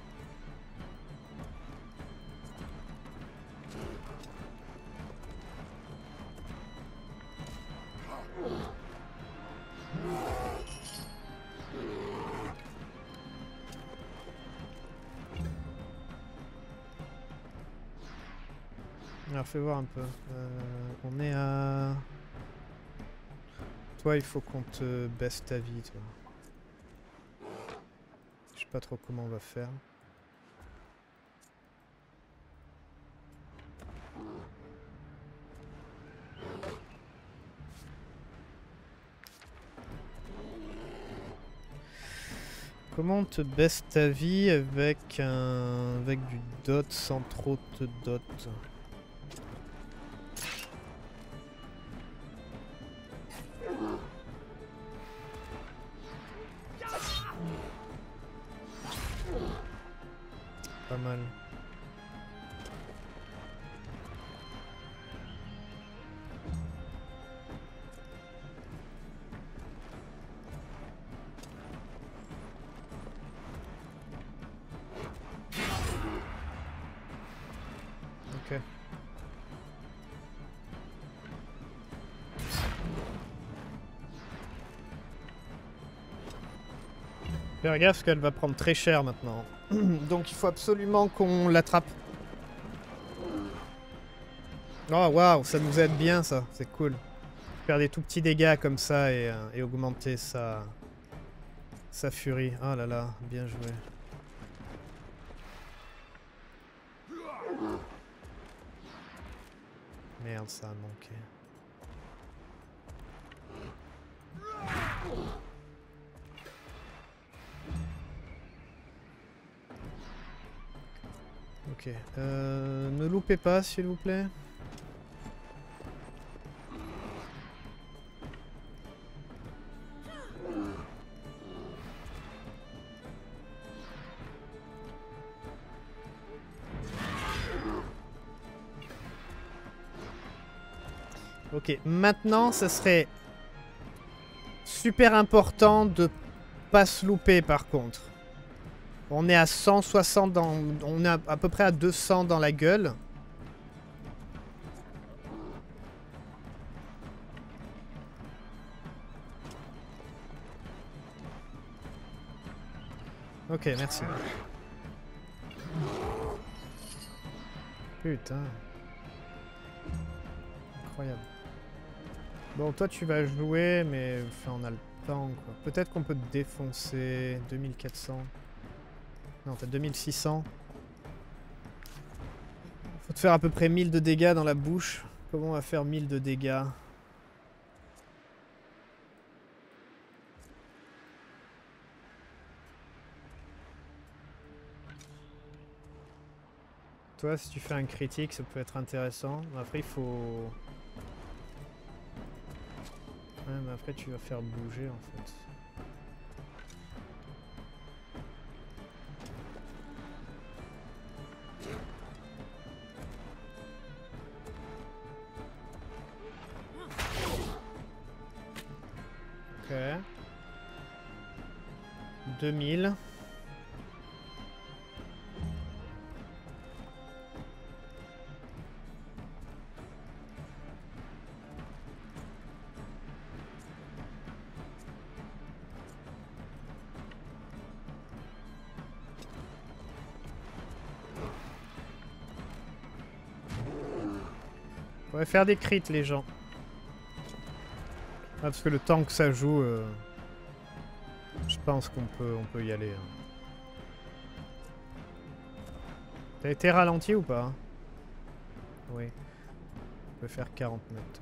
Alors fais voir un peu. Euh, on est à... Toi il faut qu'on te baisse ta vie toi. Je sais pas trop comment on va faire. Comment on te baisse ta vie avec un... avec du dot sans trop te dot? Pas mal. Ok. Faire gaffe parce qu'elle va prendre très cher maintenant. Donc il faut absolument qu'on l'attrape. Oh waouh, ça nous aide bien ça, c'est cool. Faire des tout petits dégâts comme ça et, euh, et augmenter sa, sa furie. Oh là là, bien joué. Merde, ça a manqué. Ok. Euh, ne loupez pas, s'il vous plaît. Ok, maintenant, ça serait super important de pas se louper, par contre. On est à cent soixante dans... On est à, à peu près à deux cents dans la gueule. Ok, merci. Putain. Incroyable. Bon, toi tu vas jouer, mais enfin, on a le temps, quoi. Peut-être qu'on peut te défoncer. deux mille quatre cents. Non, t'as deux mille six cents. Faut te faire à peu près mille de dégâts dans la bouche. Comment on va faire mille de dégâts? Toi, si tu fais un critique, ça peut être intéressant. Après, il faut... Ouais, mais après, tu vas faire bouger, en fait. Ok. deux mille. On va faire des crits, les gens. Ah, parce que le temps que ça joue, euh, je pense qu'on peut, on peut y aller. Hein. T'as été ralenti ou pas? Oui. On peut faire quarante mètres.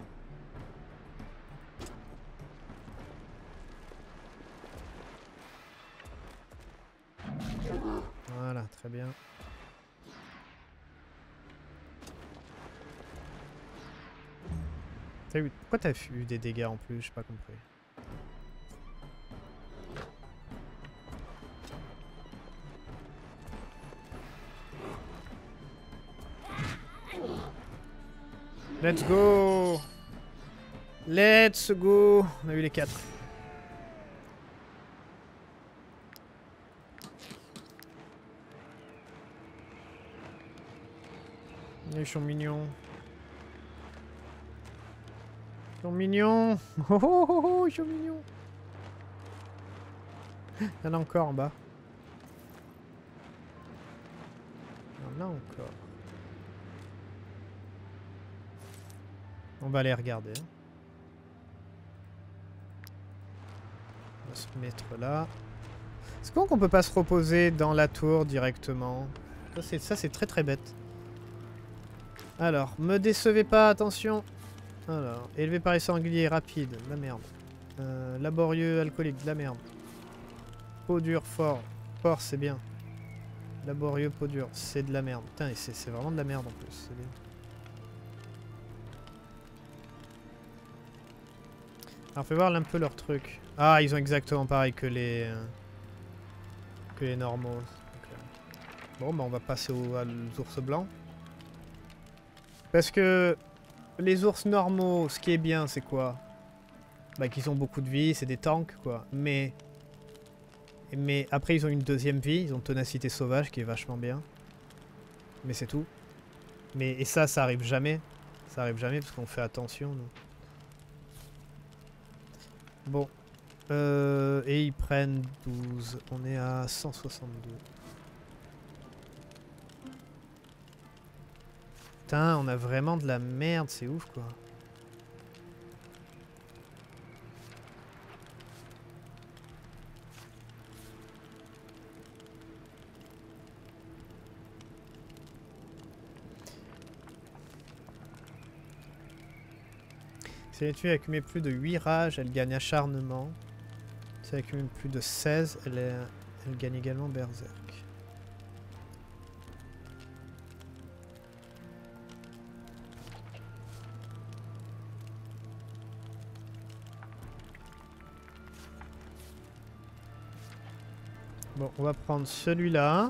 Voilà, très bien. T'as eu... Pourquoi t'as eu des dégâts en plus? J'ai pas compris. Let's go! Let's go! On a eu les quatre. Ils sont mignons. Ils sont mignons. Oh oh oh oh, ils sont mignons. Il y en a encore en bas. Il y en a encore. On va les regarder. On va se mettre là. C'est con qu'on peut pas se reposer dans la tour directement. Ça c'est très très bête. Alors, me décevez pas, attention. Alors, élevé par les sangliers, rapide, de la merde. Euh, laborieux, alcoolique, de la merde. Peau dure, fort. Fort, c'est bien. Laborieux, peau dure, c'est de la merde. Putain, c'est vraiment de la merde en plus. Alors, fais voir un peu leur truc. Ah, ils ont exactement pareil que les... Euh, que les normaux. Okay. Bon, bah on va passer aux, aux ours blancs. Parce que les ours normaux, ce qui est bien, c'est quoi? Bah qu'ils ont beaucoup de vie, c'est des tanks, quoi. Mais... Mais après, ils ont une deuxième vie, ils ont ténacité sauvage, qui est vachement bien. Mais c'est tout. Mais et ça, ça arrive jamais. Ça arrive jamais, parce qu'on fait attention, nous. Bon. Euh, et ils prennent douze. On est à cent soixante-deux. Putain, on a vraiment de la merde, c'est ouf quoi. Si elle tue accumule plus de huit rages, elle gagne acharnement. Si elle accumule plus de seize, elle, est... elle gagne également berserk. Bon, on va prendre celui-là.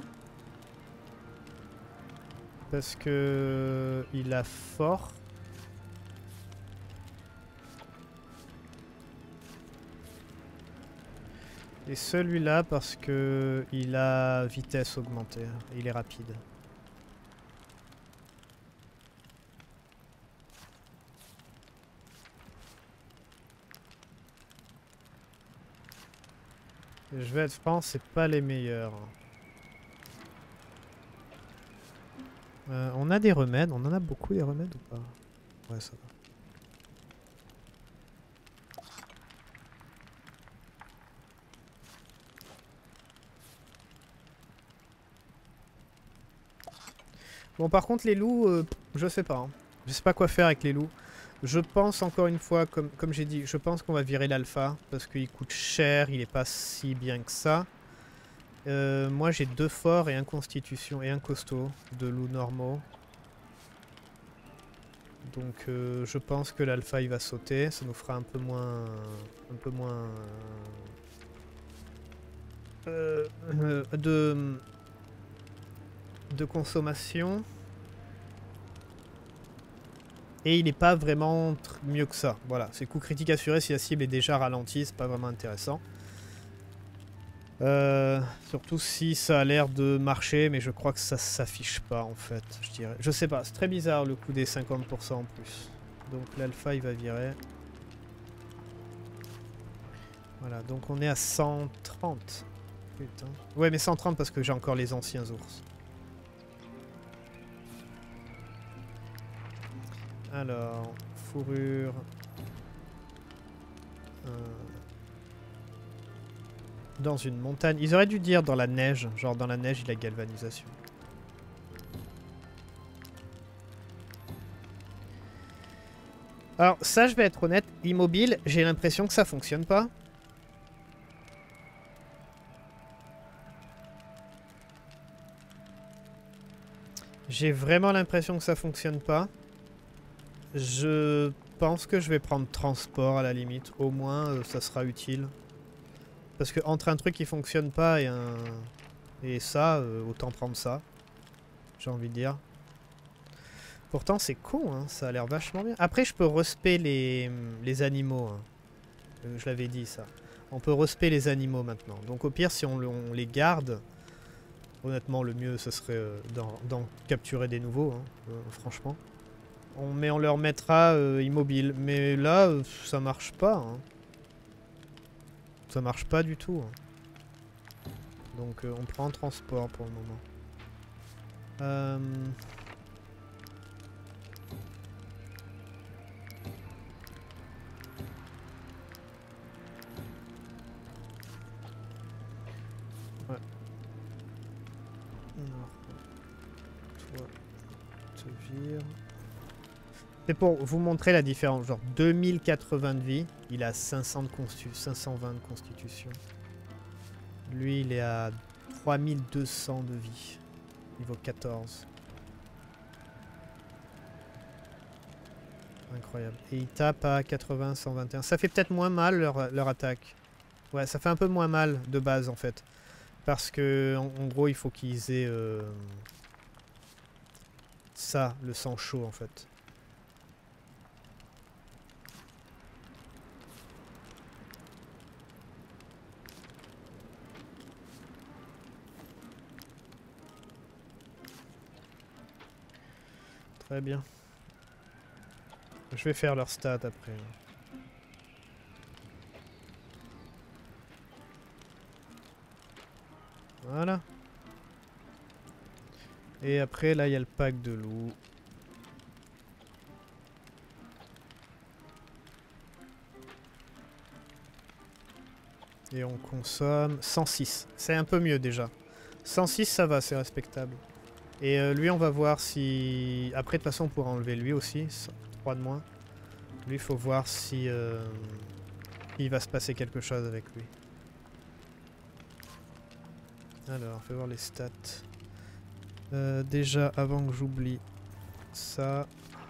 Parce que il a fort. Et celui-là parce que il a vitesse augmentée. Il est rapide. Je vais être franc, c'est pas les meilleurs. Euh, on a des remèdes, on en a beaucoup des remèdes ou pas? Ouais, ça va. Bon, par contre, les loups, euh, je sais pas. Hein. Je sais pas quoi faire avec les loups. Je pense encore une fois, comme, comme j'ai dit, je pense qu'on va virer l'alpha parce qu'il coûte cher, il est pas si bien que ça. Euh, moi j'ai deux forts et un constitution et un costaud de loups normaux. Donc euh, je pense que l'alpha il va sauter, ça nous fera un peu moins... un peu moins... Euh, euh, de... de consommation. Et il n'est pas vraiment mieux que ça. Voilà, c'est coup critique assuré si la cible est déjà ralentie, c'est pas vraiment intéressant. Euh, surtout si ça a l'air de marcher, mais je crois que ça s'affiche pas en fait, je dirais. Je sais pas, c'est très bizarre le coup des cinquante pour cent en plus. Donc l'alpha il va virer. Voilà, donc on est à cent trente. Putain. Ouais, mais cent trente parce que j'ai encore les anciens ours. Alors, fourrure. Euh... Dans une montagne. Ils auraient dû dire dans la neige. Genre dans la neige, il a galvanisation. Alors ça, je vais être honnête. Immobile, j'ai l'impression que ça fonctionne pas. J'ai vraiment l'impression que ça fonctionne pas. Je pense que je vais prendre transport à la limite. Au moins, euh, ça sera utile. Parce que entre un truc qui fonctionne pas et un et ça, euh, autant prendre ça. J'ai envie de dire. Pourtant c'est con, hein, ça a l'air vachement bien. Après je peux respect les, les animaux. Hein. Euh, je l'avais dit ça. On peut respect les animaux maintenant. Donc au pire si on, on les garde, honnêtement le mieux ce serait euh, d'en capturer des nouveaux, hein, euh, franchement. On, mais on leur mettra euh, immobile. Mais là euh, ça marche pas. Hein. Ça marche pas du tout. Donc euh, on prend transport pour le moment. Euh... Ouais. Alors, toi, te vire. C'est pour vous montrer la différence. Genre deux mille quatre-vingts de vie, il a cinq cents de constu cinq cent vingt de constitution. Lui, il est à trois mille deux cents de vie. Niveau quatorze. Incroyable. Et il tape à quatre-vingts, cent vingt et un. Ça fait peut-être moins mal leur, leur attaque. Ouais, ça fait un peu moins mal de base en fait. Parce que en, en gros, il faut qu'ils aient euh, ça, le sang chaud en fait. Très bien. Je vais faire leur stat après. Voilà. Et après, là, il y a le pack de loup. Et on consomme cent six. C'est un peu mieux déjà. cent six, ça va, c'est respectable. Et euh, lui, on va voir si... Après, de toute façon, on pourra enlever lui aussi. trois de moins. Lui, il faut voir si... Euh... il va se passer quelque chose avec lui. Alors, fais voir les stats. Euh, déjà, avant que j'oublie ça...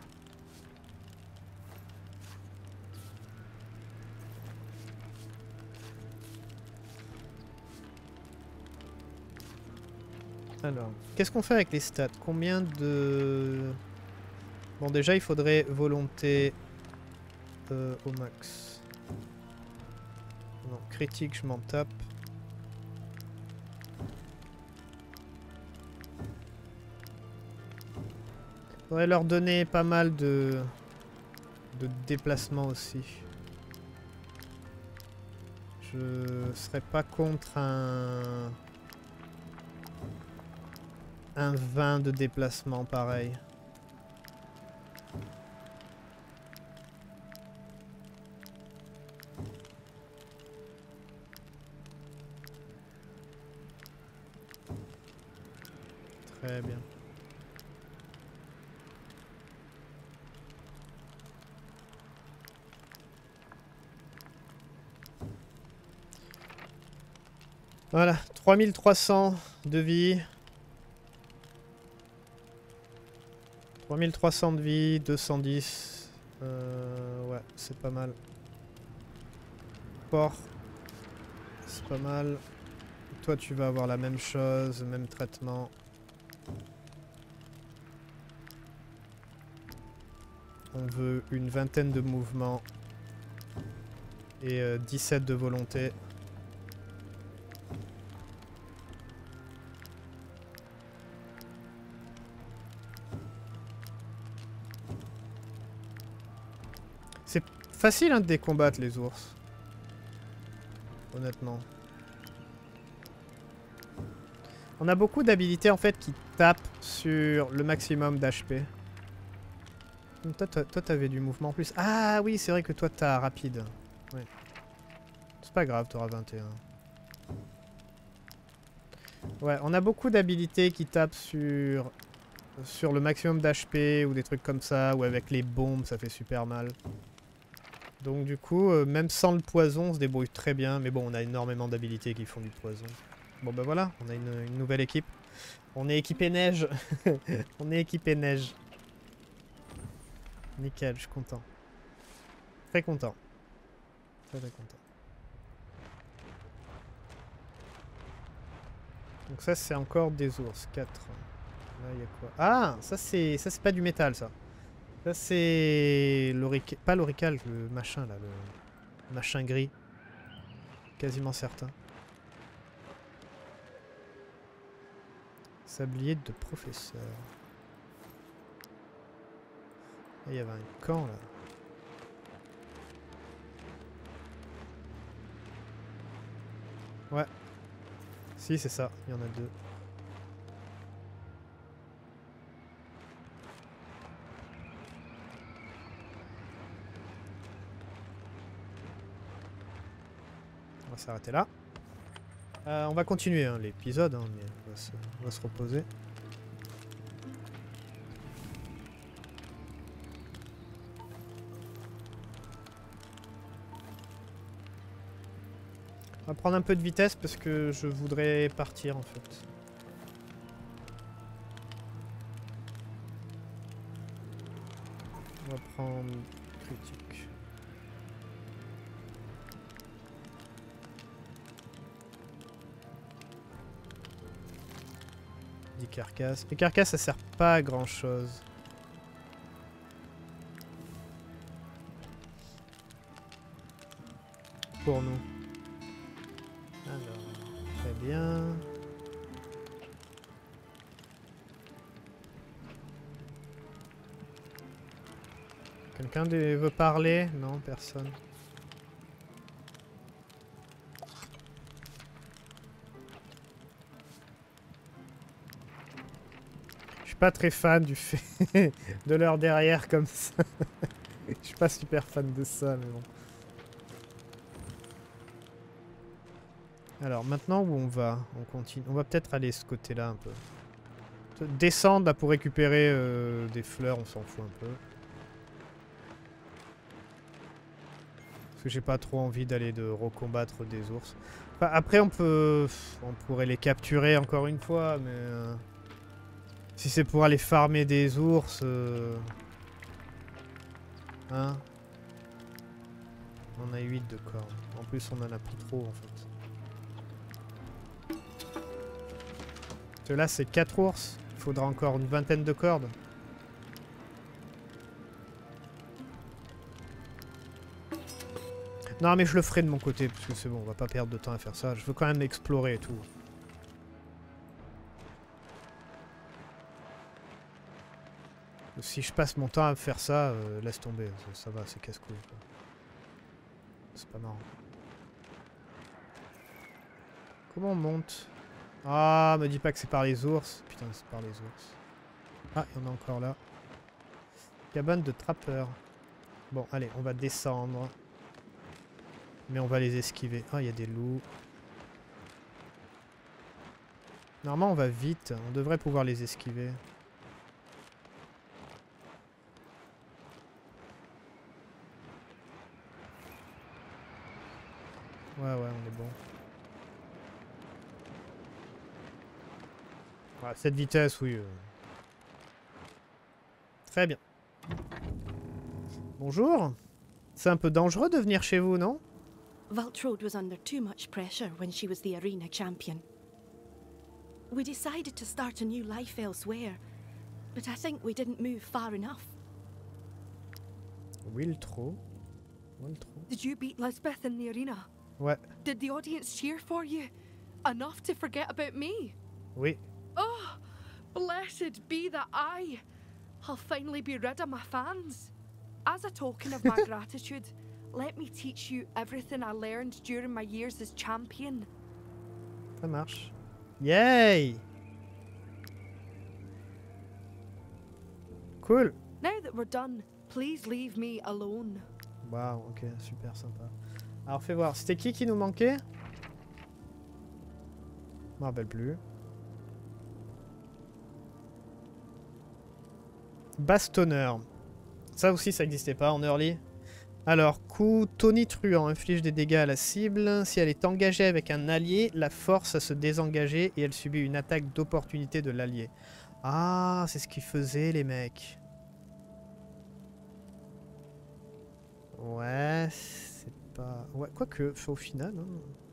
Alors, qu'est-ce qu'on fait avec les stats? Combien de... Bon, déjà, il faudrait volonté euh, au max. Non, critique, je m'en tape. Il faudrait leur donner pas mal de, de déplacement aussi. Je serais pas contre un... un vingt de déplacement pareil. Très bien. Voilà, trois mille trois cents de vie. trois mille trois cents de vie, deux cent dix. Euh, ouais, c'est pas mal. Port. C'est pas mal. Toi, tu vas avoir la même chose, même traitement. On veut une vingtaine de mouvements. Et euh, dix-sept de volonté. C'est facile hein, de les combattre les ours. Honnêtement. On a beaucoup d'habilités en fait qui tapent sur le maximum d'H P. Toi, toi, t'avais du mouvement en plus. Ah oui, c'est vrai que toi, t'as rapide. Ouais. C'est pas grave, t'auras vingt et un. Ouais, on a beaucoup d'habilités qui tapent sur... sur le maximum d'H P ou des trucs comme ça, ou avec les bombes, ça fait super mal. Donc du coup, euh, même sans le poison, on se débrouille très bien. Mais bon, on a énormément d'habilités qui font du poison. Bon bah voilà, on a une, une nouvelle équipe. On est équipé neige. On est équipé neige. Nickel, je suis content. Très content. Très très content. Donc ça c'est encore des ours. quatre. Là il y a quoi? Ah, ça c'est ça c'est pas du métal ça. Ça c'est l'orical, pas l'orical, le machin là, le machin gris. Quasiment certain. Sablier de professeur. Ah, il y avait un camp là. Ouais. Si, c'est ça. Il y en a deux. On va s'arrêter là. Euh, on va continuer hein, l'épisode, hein, mais on va, se, on va se reposer. On va prendre un peu de vitesse parce que je voudrais partir en fait. On va prendre critique. dix carcasses. Les carcasses ça sert pas à grand chose. Pour nous. Alors, très bien. Quelqu'un veut parler? Non, personne. Je suis pas très fan du fait de leur derrière comme ça. Je suis pas super fan de ça, mais bon. Alors maintenant où on va? On continue. On va peut-être aller ce côté-là un peu. Descendre là pour récupérer euh, des fleurs, on s'en fout un peu. Parce que j'ai pas trop envie d'aller de recombattre des ours. Enfin, après on peut... On pourrait les capturer encore une fois, mais... Euh, si c'est pour aller farmer des ours... Euh, hein? On a huit de cordes. En plus on en a plus trop en fait. Là c'est quatre ours, il faudra encore une vingtaine de cordes. Non mais je le ferai de mon côté, parce que c'est bon, on va pas perdre de temps à faire ça. Je veux quand même explorer et tout. Si je passe mon temps à faire ça, euh, laisse tomber, ça, ça va, c'est casse-couille. C'est pas marrant. Comment on monte? Ah, me dis pas que c'est par les ours. Putain, c'est par les ours. Ah, il y en a encore là. Cabane de trappeurs. Bon, allez, on va descendre. Mais on va les esquiver. Ah, il y a des loups. Normalement, on va vite. On devrait pouvoir les esquiver. Ouais, ouais, on est bon. Ah, cette vitesse, oui. euh. Très bien. Bonjour. C'est un peu dangereux de venir chez vous, non? Valtrode was under too much pressure when she was the arena champion. We decided to start a new life elsewhere, but I think we didn't move far enough. Wiltro. Wiltro. Did you beat Lisbeth in the arena? Ouais. Did the audience cheer for you? Enough to forget about me? Oui. Oh, blessed be that I. I'll finally be rid of my fans. As a token of my gratitude, let me teach you everything I learned during my years as champion. Ça marche. Yay! Cool. Now that we're done, please leave me alone. Waouh, ok, super sympa. Alors fais voir, c'était qui qui nous manquait? Je me rappelle plus. Bastonneur. Ça aussi, ça n'existait pas en early. Alors, coup tonitruant inflige des dégâts à la cible. Si elle est engagée avec un allié, la force à se désengager et elle subit une attaque d'opportunité de l'allié. Ah, c'est ce qu'ils faisaient les mecs. Ouais, c'est pas... Ouais, quoique, au final... Hein.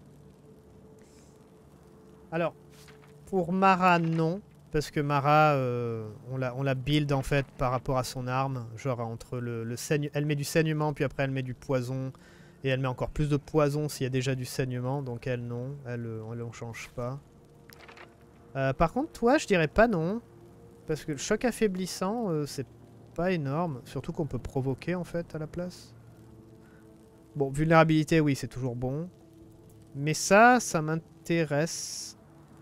Alors, pour Mara, non. Parce que Mara, euh, on, la, on la build en fait par rapport à son arme. Genre entre le, le saigne... Elle met du saignement, puis après elle met du poison. Et elle met encore plus de poison s'il y a déjà du saignement. Donc elle, non. Elle, elle on change pas. Euh, par contre, toi, je dirais pas non. Parce que le choc affaiblissant, euh, c'est pas énorme. Surtout qu'on peut provoquer en fait à la place. Bon, vulnérabilité, oui, c'est toujours bon. Mais ça, ça m'intéresse.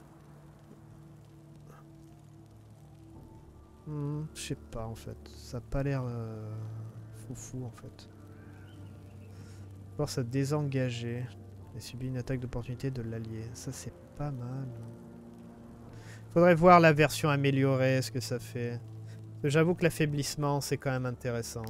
Hmm, je sais pas en fait. Ça a pas l'air euh, foufou en fait. Force à désengager. Et subit une attaque d'opportunité de l'allié. Ça c'est pas mal. Faudrait voir la version améliorée, ce que ça fait. J'avoue que l'affaiblissement c'est quand même intéressant.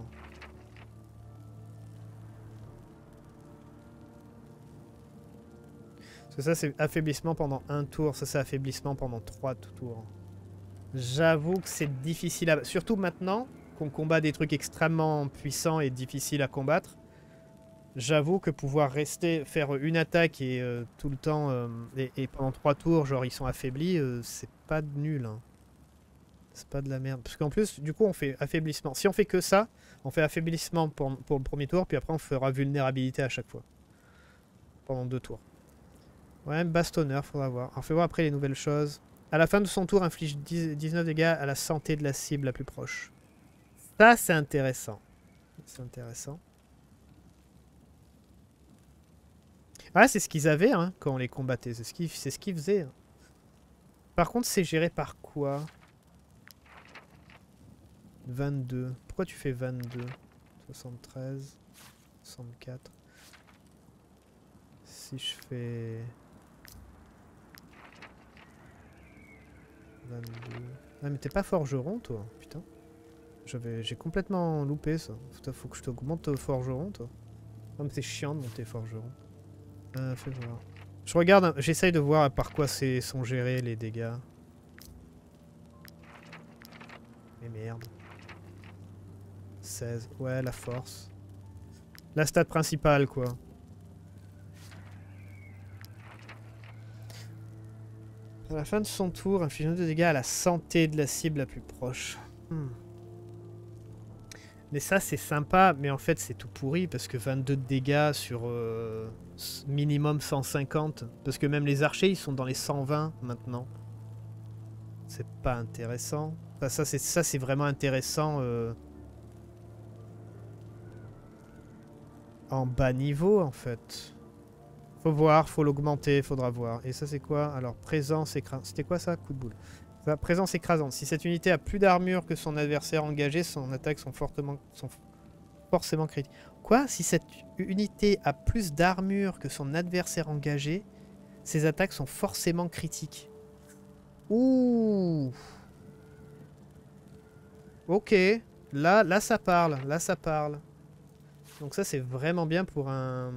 Parce que ça c'est affaiblissement pendant un tour. Ça c'est affaiblissement pendant trois tours. J'avoue que c'est difficile à... Surtout maintenant qu'on combat des trucs extrêmement puissants et difficiles à combattre. J'avoue que pouvoir rester, faire une attaque et euh, tout le temps, euh, et, et pendant trois tours, genre ils sont affaiblis, euh, c'est pas de nul. Hein. C'est pas de la merde. Parce qu'en plus, du coup, on fait affaiblissement. Si on fait que ça, on fait affaiblissement pour, pour le premier tour, puis après on fera vulnérabilité à chaque fois. Pendant deux tours. Ouais, bastonneur, faudra voir. Alors, fais voir après les nouvelles choses. À la fin de son tour, inflige dix-neuf dégâts à la santé de la cible la plus proche. Ça, c'est intéressant. C'est intéressant. Ah, c'est ce qu'ils avaient hein, quand on les combattait. C'est ce qu'ils c'est ce qu'ils faisaient. Hein. Par contre, c'est géré par quoi? vingt-deux. Pourquoi tu fais vingt-deux? soixante-treize. soixante-quatre. Si je fais... vingt-deux. Ah mais t'es pas forgeron toi, putain. J'ai complètement loupé ça. Putain, faut que je t'augmente forgeron toi. Non mais c'est chiant de monter forgeron. Euh, fais voir. Je regarde, j'essaye de voir par quoi sont gérés les dégâts. Mais merde. seize. Ouais, la force. La stat principale quoi. À la fin de son tour, inflige de dégâts à la santé de la cible la plus proche. Hmm. Mais ça, c'est sympa, mais en fait, c'est tout pourri, parce que vingt-deux de dégâts sur euh, minimum cent cinquante. Parce que même les archers, ils sont dans les cent vingt maintenant. C'est pas intéressant. Enfin, ça, c'est vraiment intéressant euh, en bas niveau, en fait. Faut voir, faut l'augmenter, faudra voir. Et ça c'est quoi? Alors présence écrasante. C'était quoi ça? Coup de boule. Ça, présence écrasante. Si cette unité a plus d'armure que son adversaire engagé, son attaque sont fortement sont forcément critiques. Quoi? Si cette unité a plus d'armure que son adversaire engagé, ses attaques sont forcément critiques. Ouh. Ok. Là, là ça parle. Là ça parle. Donc ça c'est vraiment bien pour un...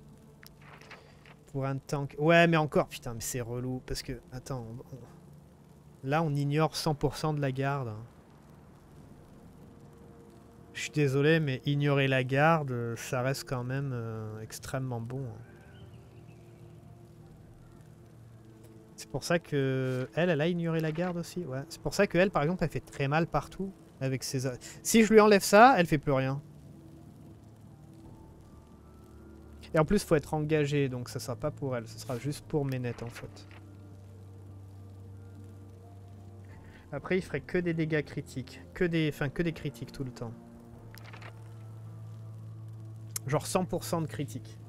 Pour un tank. Ouais, mais encore, putain, mais c'est relou. Parce que, attends, on... Là, on ignore cent pour cent de la garde. Je suis désolé, mais ignorer la garde, ça reste quand même euh, extrêmement bon. C'est pour ça que elle, elle a ignoré la garde aussi. Ouais. C'est pour ça que elle, par exemple, elle fait très mal partout avec ses. Si je lui enlève ça, elle fait plus rien. Et en plus, faut être engagé, donc ça sera pas pour elle, ce sera juste pour Ménette en fait. Après, il ferait que des dégâts critiques, que des, enfin que des critiques tout le temps. Genre cent pour cent de critiques.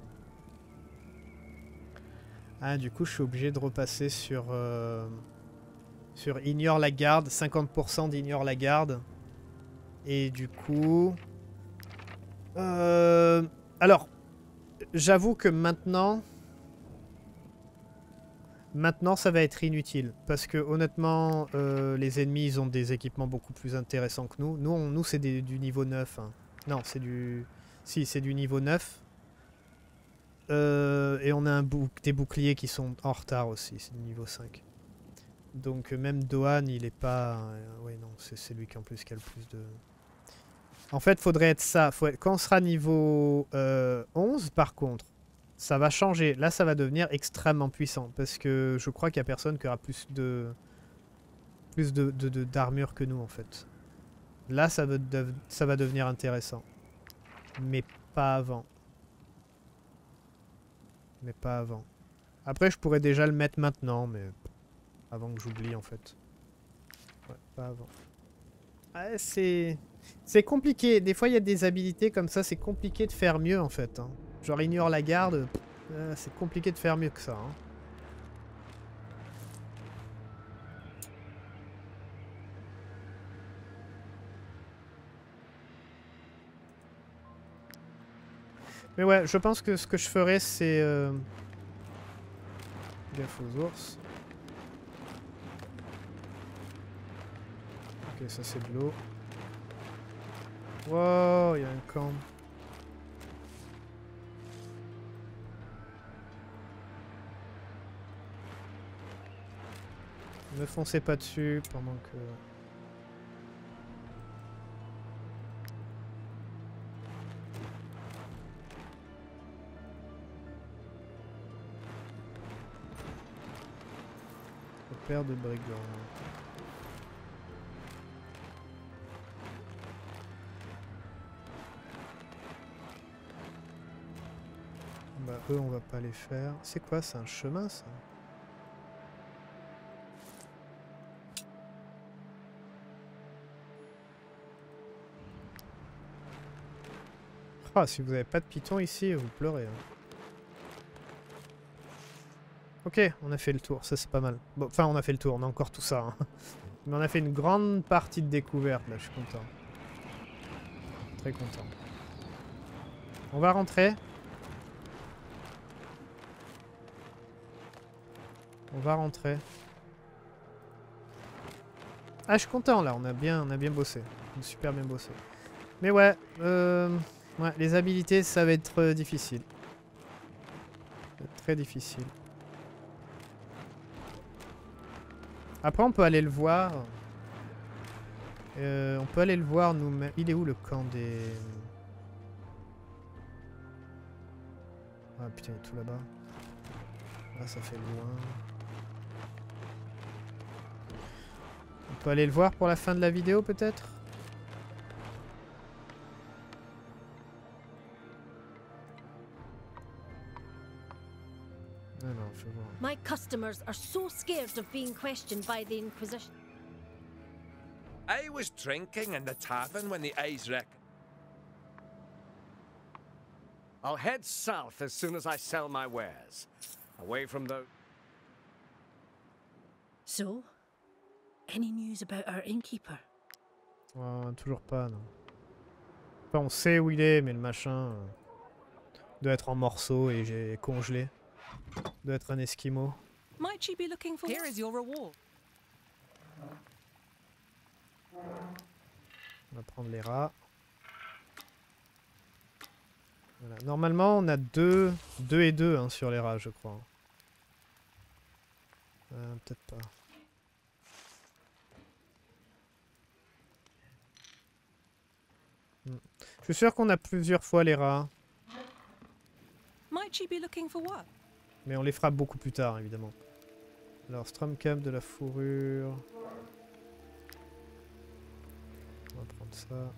Ah, du coup, je suis obligé de repasser sur... Euh, sur Ignore la garde. cinquante pour cent d'Ignore la garde. Et du coup... Euh, alors, j'avoue que maintenant... Maintenant, ça va être inutile. Parce que, honnêtement, euh, les ennemis, ils ont des équipements beaucoup plus intéressants que nous. Nous, on, nous c'est du niveau neuf. Hein. Non, c'est du... Si, c'est du niveau neuf. Euh, et on a un bouc des boucliers qui sont en retard aussi, c'est du niveau cinq. Donc euh, même Dohan, il est pas... Euh, oui, non, c'est lui qui en plus qui a le plus de... En fait, faudrait être ça. Faut être... Quand on sera niveau euh, onze, par contre, ça va changer. Là, ça va devenir extrêmement puissant. Parce que je crois qu'il n'y a personne qui aura plus de... Plus de, de, de, d'armure que nous, en fait. Là, ça va, de... ça va devenir intéressant. Mais pas avant. Mais pas avant. Après, je pourrais déjà le mettre maintenant, mais avant que j'oublie, en fait. Ouais, pas avant. Ouais, c'est... C'est compliqué. Des fois, il y a des habilités comme ça, c'est compliqué de faire mieux, en fait. Hein. Genre, ignore la garde, euh, c'est compliqué de faire mieux que ça. Hein. Mais ouais, je pense que ce que je ferais, c'est... Euh... Gaffe aux ours. Ok, ça c'est de l'eau. Wow, il y a un camp. Ne foncez pas dessus pendant que... Repère de brigands. Bah eux on va pas les faire. C'est quoi, c'est un chemin ça? Ah, si vous avez pas de python ici, vous pleurez. Hein. Ok, on a fait le tour, ça c'est pas mal. Bon, enfin on a fait le tour, on a encore tout ça. Hein. Mais on a fait une grande partie de découverte là, je suis content. Très content. On va rentrer. On va rentrer. Ah, je suis content là, on a bien, on a bien bossé. On a super bien bossé. Mais ouais, euh, ouais, les habilités ça va être euh, difficile. Ça va être très difficile. Après on peut aller le voir. Euh, on peut aller le voir nous-mêmes. Il est où le camp des... Ah putain, il est tout là-bas. Ah, ça fait loin. On peut aller le voir pour la fin de la vidéo peut-être? Ah non, faut voir. My customers are so scared of being questioned by the Inquisition. I was drinking in the tavern when the eyes wreck. I'll head south as soon as I sell my wares. Away from the... So, any news about our innkeeper? Oh, toujours pas, non. Enfin, on sait où il est, mais le machin euh, doit être en morceaux et j'ai congelé. Doit être un esquimau. Might you be looking for... Here is your reward. On va prendre les rats. Voilà. Normalement, on a deux, deux et deux hein, sur les rats, je crois. Euh, Peut-être pas. Hmm. Je suis sûr qu'on a plusieurs fois les rats. Might she be looking for what? Mais on les fera beaucoup plus tard, évidemment. Alors, Stromcam, de la fourrure. On va prendre ça.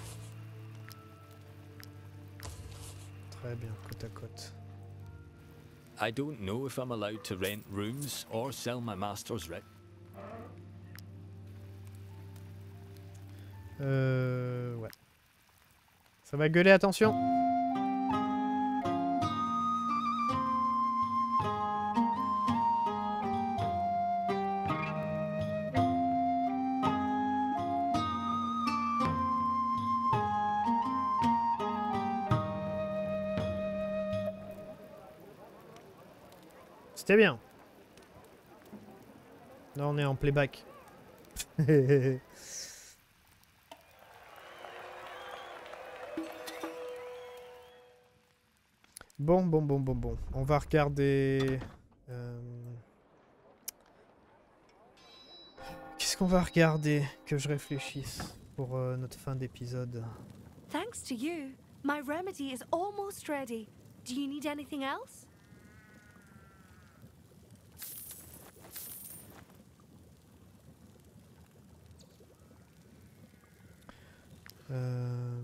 Très bien, côte à côte. I don't know if I'm allowed to rent rooms or sell my master's rent. Euh... Ouais. Ça va gueuler, attention! C'était bien. Là, on est en playback. Bon, bon, bon, bon, bon. On va regarder... Euh... Qu'est-ce qu'on va regarder? Que je réfléchisse pour euh, notre fin d'épisode. Thanks to you, my remedy is almost ready. Do you need anything else? Euh...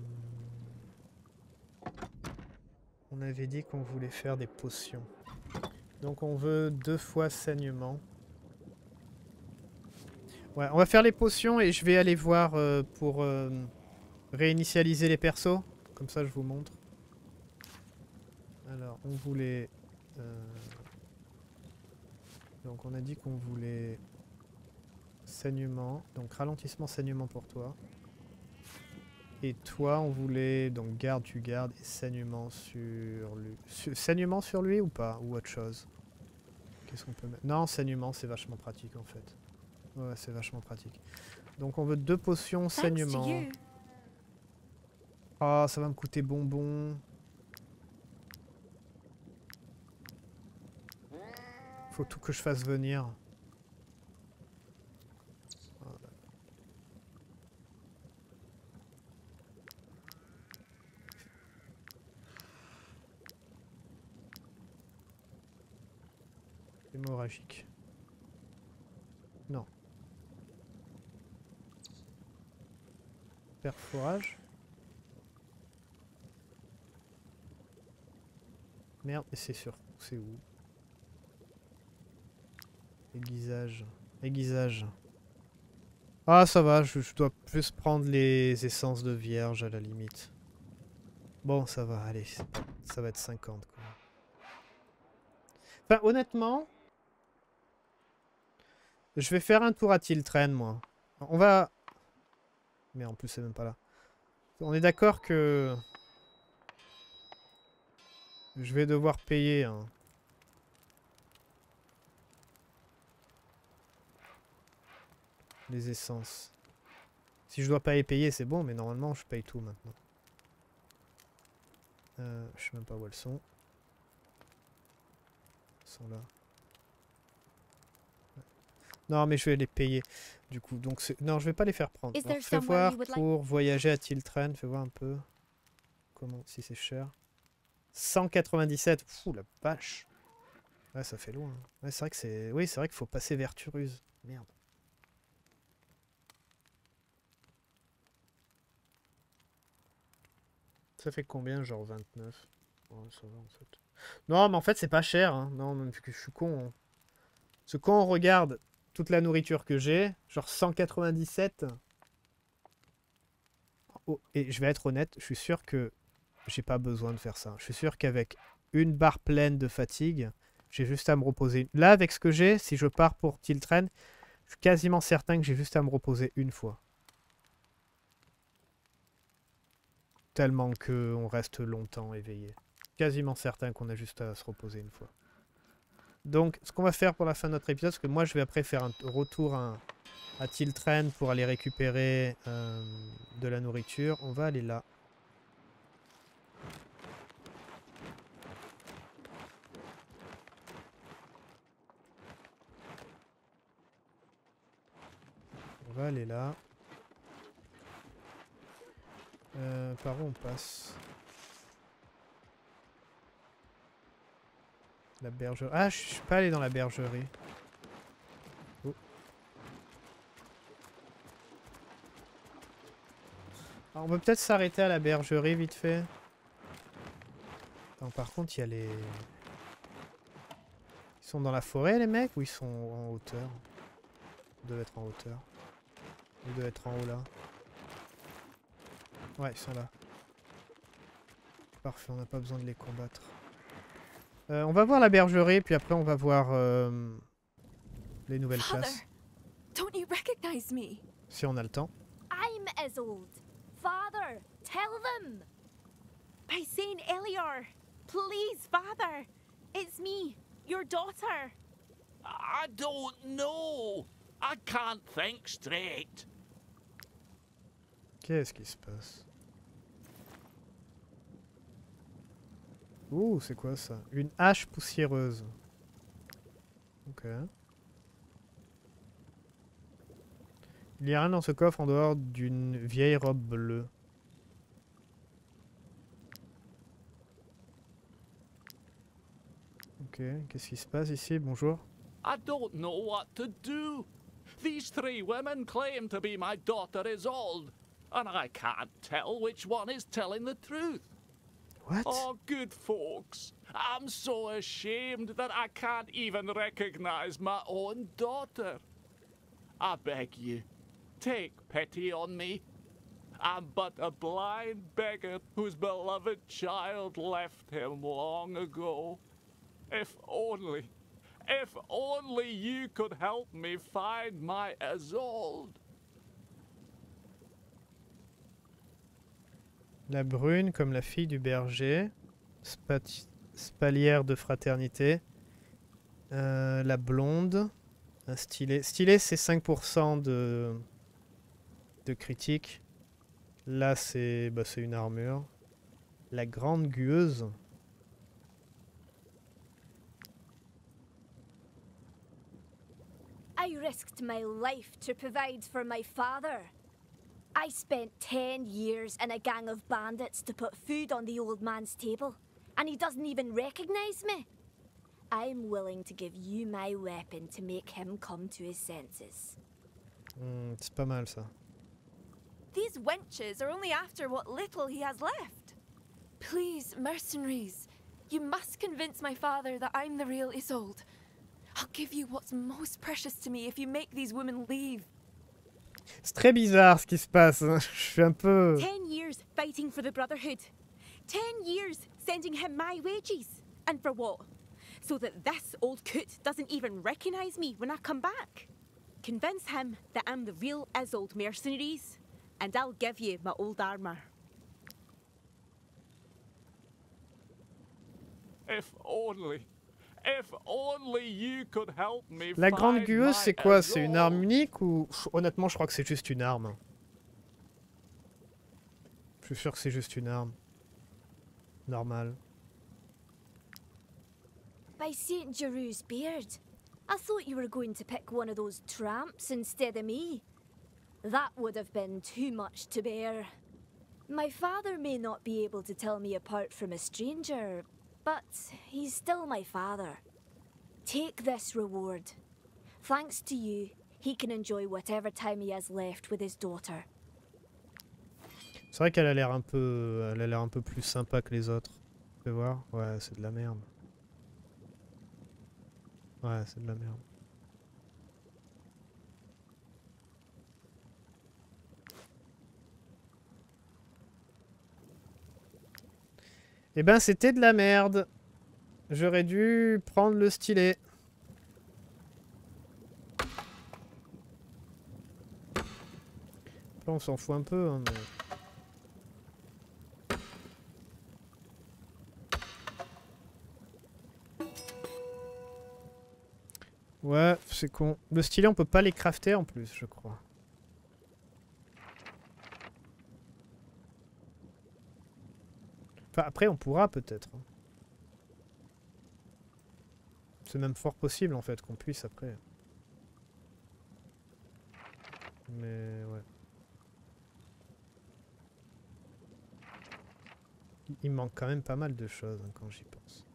On avait dit qu'on voulait faire des potions. Donc on veut deux fois saignement. Ouais, on va faire les potions et je vais aller voir euh, pour euh, réinitialiser les persos. Comme ça je vous montre. Alors on voulait... Euh... Donc on a dit qu'on voulait saignement. Donc ralentissement saignement pour toi. Et toi, on voulait donc garde, tu gardes et saignement sur lui. Sur, saignement sur lui ou pas? Ou autre chose? Qu'est-ce qu'on peut mettre? Non, saignement, c'est vachement pratique en fait. Ouais, c'est vachement pratique. Donc on veut deux potions saignement. Ah, oh, ça va me coûter bonbon. Faut tout que je fasse venir. Hémorragique. Non. Perforage. Merde, et c'est sûr. C'est où? Aiguisage. Aiguisage. Ah, ça va, je, je dois plus prendre les essences de vierge à la limite. Bon, ça va, allez. Ça va être cinquante, quoi. Enfin, honnêtement... Je vais faire un tour à Tiltren, moi. On va... Mais en plus, c'est même pas là. On est d'accord que... Je vais devoir payer, hein. Les essences. Si je dois pas les payer, c'est bon, mais normalement, je paye tout maintenant. Euh, je sais même pas où elles sont. Elles sont là. Non, mais je vais les payer, du coup. Donc non, je vais pas les faire prendre. Alors, fais voir pour voyager à Tiltren. Fais voir un peu comment, si c'est cher. cent quatre-vingt-dix-sept. Fou, la vache. Ouais, ça fait loin. Ouais, c'est vrai que c'est... Oui, c'est vrai qu'il faut passer vers Turuse. Merde. Ça fait combien, genre vingt-neuf? Ouais, ça va, en fait. Non, mais en fait, c'est pas cher. Hein. Non, même que je suis con. Hein. Parce que quand on regarde... toute la nourriture que j'ai, genre cent quatre-vingt-dix-sept. Oh, et je vais être honnête, je suis sûr que j'ai pas besoin de faire ça. Je suis sûr qu'avec une barre pleine de fatigue, j'ai juste à me reposer. Là, avec ce que j'ai, si je pars pour Tiltren, je suis quasiment certain que j'ai juste à me reposer une fois. Tellement qu'on reste longtemps éveillé. Quasiment certain qu'on a juste à se reposer une fois. Donc, ce qu'on va faire pour la fin de notre épisode, c'est que moi, je vais après faire un retour à, à Tiltren pour aller récupérer euh, de la nourriture. On va aller là. On va aller là. Euh, par où on passe? La bergerie. Ah, je suis pas allé dans la bergerie. Oh. Alors, on peut peut-être s'arrêter à la bergerie vite fait. Attends, par contre, il y a les... Ils sont dans la forêt, les mecs, ou ils sont en hauteur? Ils doivent être en hauteur. Ils doivent être en haut, là. Ouais, ils sont là. Parfait, on n'a pas besoin de les combattre. Euh, on va voir la bergerie, puis après on va voir euh, les nouvelles Father, classes. Don't you recognize me? Si on a le temps. I'm Isolde. Father, tell them. By Saint Elior, please, Father. It's me, your daughter. I don't know. I can't think straight. Qu'est-ce qui se passe? Ouh, c'est quoi ça? Une hache poussiéreuse. Ok. Il n'y a rien dans ce coffre en dehors d'une vieille robe bleue. Ok, qu'est-ce qui se passe ici? Bonjour. I don't know what to do. These three women claim to be my daughter Isolde, and I can't tell which one is telling the truth. What? Oh, good folks, I'm so ashamed that I can't even recognize my own daughter. I beg you, take pity on me. I'm but a blind beggar whose beloved child left him long ago. If only, if only you could help me find my Isolde. La brune comme la fille du berger. Spat spalière de fraternité. Euh, la blonde. Un stylet. Stylet, c'est cinq pour cent de, de critique. Là, c'est bah, c'est une armure. La grande gueuse. I risked my life to provide for my father. I spent ten years in a gang of bandits to put food on the old man's table, and he doesn't even recognize me. I'm willing to give you my weapon to make him come to his senses. Hmm, c'est pas mal ça. These wenches are only after what little he has left. Please, mercenaries, you must convince my father that I'm the real Isolde. I'll give you what's most precious to me if you make these women leave. C'est très bizarre ce qui se passe. Je suis un peu... Ten years fighting for the Brotherhood. Ten years sending him my wages. And for what? So that this old coot doesn't even recognize me when I come back. Convince him that I'm the real Isolde, mercenaries, and I'll give you my old armor. If only, if only you could help me La grande find gueuse, my c'est quoi? C'est une Isolde. arme unique ou... Honnêtement, je crois que c'est juste une arme. Je suis sûr que c'est juste une arme. Normale. By Saint Giroux's beard, I thought you were going to pick one of those tramps instead of me. That would have been too much to bear. My father may not be able to tell me apart from a stranger, but he's still my father. Take this reward. Thanks to you, he can enjoy whatever time he has left with his daughter. C'est vrai qu'elle a l'air un peu... Elle a l'air un peu plus sympa que les autres. Tu peux voir? Ouais, c'est de la merde. Ouais, c'est de la merde. Eh ben, c'était de la merde. J'aurais dû prendre le stylet. Là, on s'en fout un peu, hein, mais... Ouais, c'est con. Le stylet, on peut pas les crafter en plus, je crois. Enfin, après, on pourra peut-être. C'est même fort possible, en fait, qu'on puisse après. Mais, ouais. Il manque quand même pas mal de choses hein, quand j'y pense.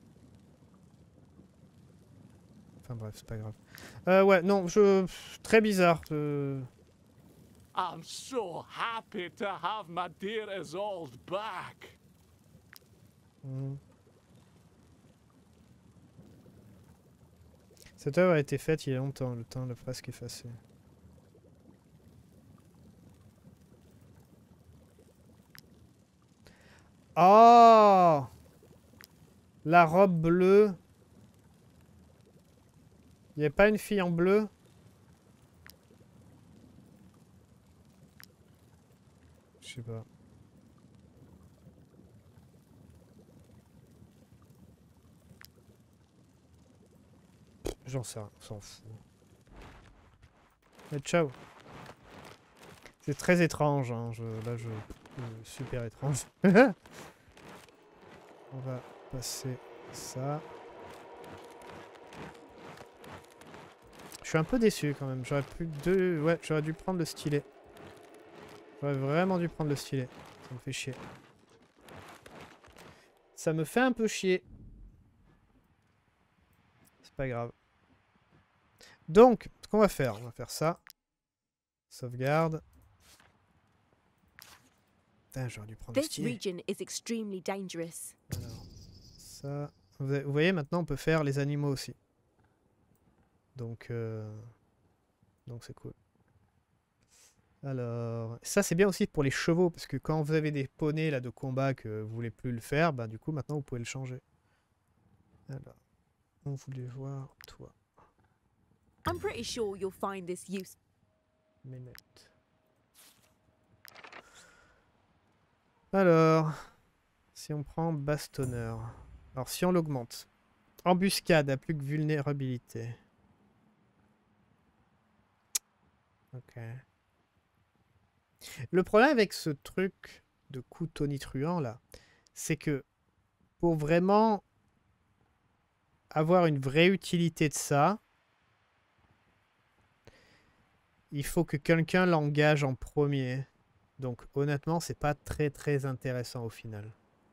Enfin bref, c'est pas grave. Euh, ouais, non, je... Très bizarre. Euh... I'm so happy to have my dear Isolde back. Mmh. Cette œuvre a été faite il y a longtemps, le temps l'a presque effacé. Oh! La robe bleue. Il n'y avait pas une fille en bleu? Je sais pas. J'en sais rien, on s'en fout. Mais ciao. C'est très étrange, hein. Je, là je... je super étrange. On va passer ça. Je suis un peu déçu quand même. J'aurais plus deux... Ouais, j'aurais dû prendre le stylet. J'aurais vraiment dû prendre le stylet. Ça me fait chier. Ça me fait un peu chier. C'est pas grave. Donc, ce qu'on va faire, on va faire ça. Sauvegarde. Putain, j'aurais dû prendre le This stylet. region is extremely dangerous. Alors, ça... Vous vous voyez, maintenant, on peut faire les animaux aussi. Donc, euh... donc c'est cool. Alors, ça c'est bien aussi pour les chevaux, parce que quand vous avez des poneys là, de combat que vous voulez plus le faire, bah du coup maintenant vous pouvez le changer. Alors, on voulait voir toi. I'm pretty sure you'll find this use. Minute. Alors, si on prend bastonneur. Alors si on l'augmente. Embuscade à plus que vulnérabilité. Ok. Le problème avec ce truc de coup tonitruant là, c'est que pour vraiment avoir une vraie utilité de ça, il faut que quelqu'un l'engage en premier. Donc honnêtement, c'est pas très très intéressant au final.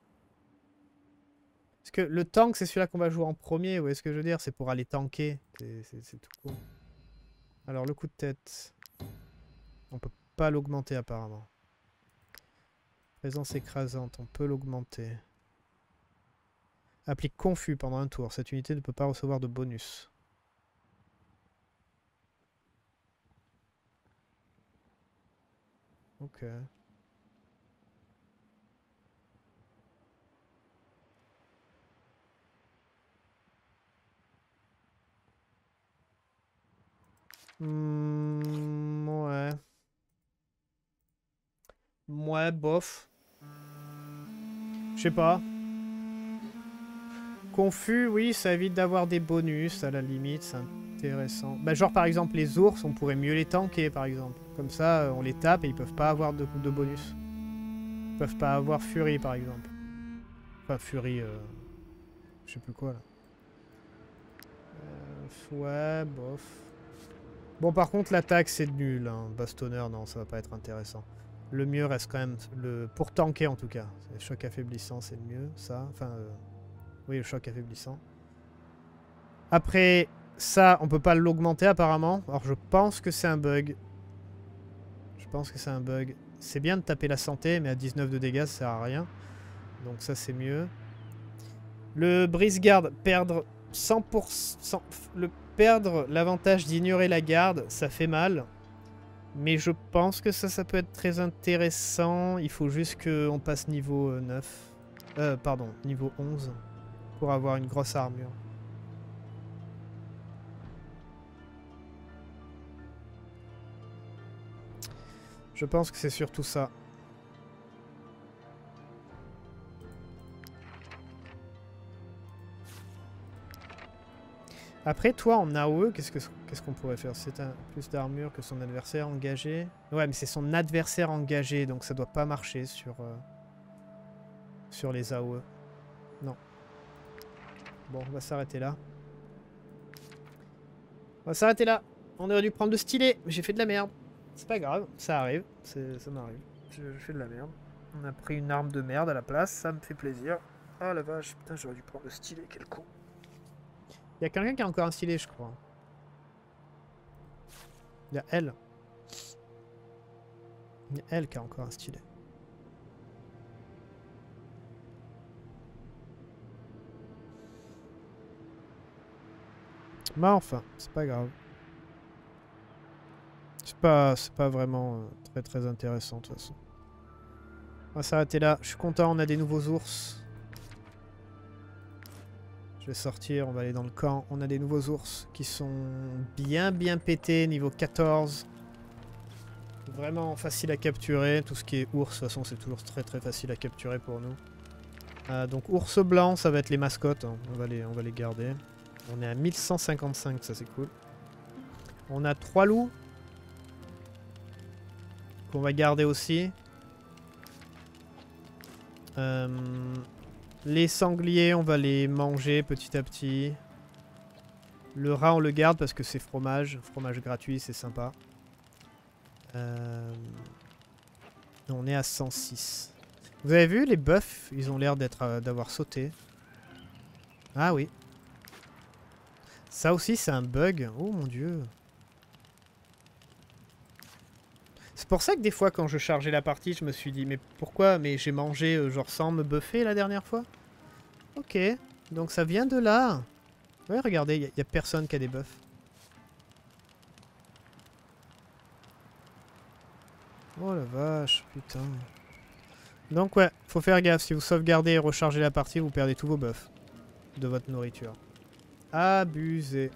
Parce que le tank, c'est celui-là qu'on va jouer en premier, vous voyez ce que je veux dire? C'est pour aller tanker, c'est tout cool. Alors le coup de tête, on peut pas l'augmenter apparemment. Présence écrasante, on peut l'augmenter. Applique confus pendant un tour. Cette unité ne peut pas recevoir de bonus. Ok. Mmh, ouais. Ouais, bof. Je sais pas. Confus, oui, ça évite d'avoir des bonus, à la limite, c'est intéressant. Bah, genre, par exemple, les ours, on pourrait mieux les tanker, par exemple. Comme ça, on les tape et ils peuvent pas avoir de, de bonus. Ils peuvent pas avoir Fury, par exemple. Enfin, Fury, euh... je sais plus quoi, là. Euh, ouais, bof. Bon, par contre, l'attaque, c'est nul, hein. Bastonneur, non, ça va pas être intéressant. Le mieux reste quand même, le pour tanker en tout cas. Le choc affaiblissant, c'est le mieux, ça. Enfin, euh... oui, le choc affaiblissant. Après, ça, on peut pas l'augmenter apparemment. Alors, je pense que c'est un bug. Je pense que c'est un bug. C'est bien de taper la santé, mais à dix-neuf de dégâts, ça sert à rien. Donc ça, c'est mieux. Le brise-garde, perdre cent pour cent... Le perdre l'avantage d'ignorer la garde, ça fait mal. Mais je pense que ça, ça peut être très intéressant. Il faut juste qu'on passe niveau neuf. Euh, pardon, niveau onze. Pour avoir une grosse armure. Je pense que c'est surtout ça. Après, toi, en A O E, qu'est-ce que qu'est-ce qu'on pourrait faire? C'est un plus d'armure que son adversaire engagé. Ouais, mais c'est son adversaire engagé, donc ça doit pas marcher sur, euh, sur les A O E. Non. Bon, on va s'arrêter là. On va s'arrêter là. On aurait dû prendre le stylet, mais j'ai fait de la merde. C'est pas grave, ça arrive. Ça m'arrive. Je, je fais de la merde. On a pris une arme de merde à la place, ça me fait plaisir. Ah la vache, putain, j'aurais dû prendre le stylet, quel con. Il y a quelqu'un qui a encore un stylet, je crois. Il y a elle. Il y a elle qui a encore un stylet. Bah enfin, c'est pas grave. C'est pas, c'est pas vraiment euh, très très intéressant de toute façon. On va s'arrêter là. Je suis content, on a des nouveaux ours. Je vais sortir, on va aller dans le camp. On a des nouveaux ours qui sont bien bien pétés, niveau quatorze. Vraiment facile à capturer. Tout ce qui est ours, de toute façon, c'est toujours très très facile à capturer pour nous. Euh, donc ours blanc, ça va être les mascottes. Hein. On va les, on va les garder. On est à mille cent cinquante-cinq, ça c'est cool. On a trois loups. Qu'on va garder aussi. Euh, les sangliers, on va les manger petit à petit. Le rat, on le garde parce que c'est fromage. Fromage gratuit, c'est sympa. Euh, on est à cent six. Vous avez vu, les bœufs, ils ont l'air d'être euh, d'avoir sauté. Ah oui. Ça aussi, c'est un bug. Oh mon dieu. C'est pour ça que des fois, quand je chargeais la partie, je me suis dit, mais pourquoi? Mais j'ai mangé euh, genre sans me buffer la dernière fois. Ok. Donc ça vient de là. Ouais, regardez, il n'y a, a personne qui a des buffs. Oh la vache, putain. Donc ouais, faut faire gaffe. Si vous sauvegardez et rechargez la partie, vous perdez tous vos buffs de votre nourriture. Abusé.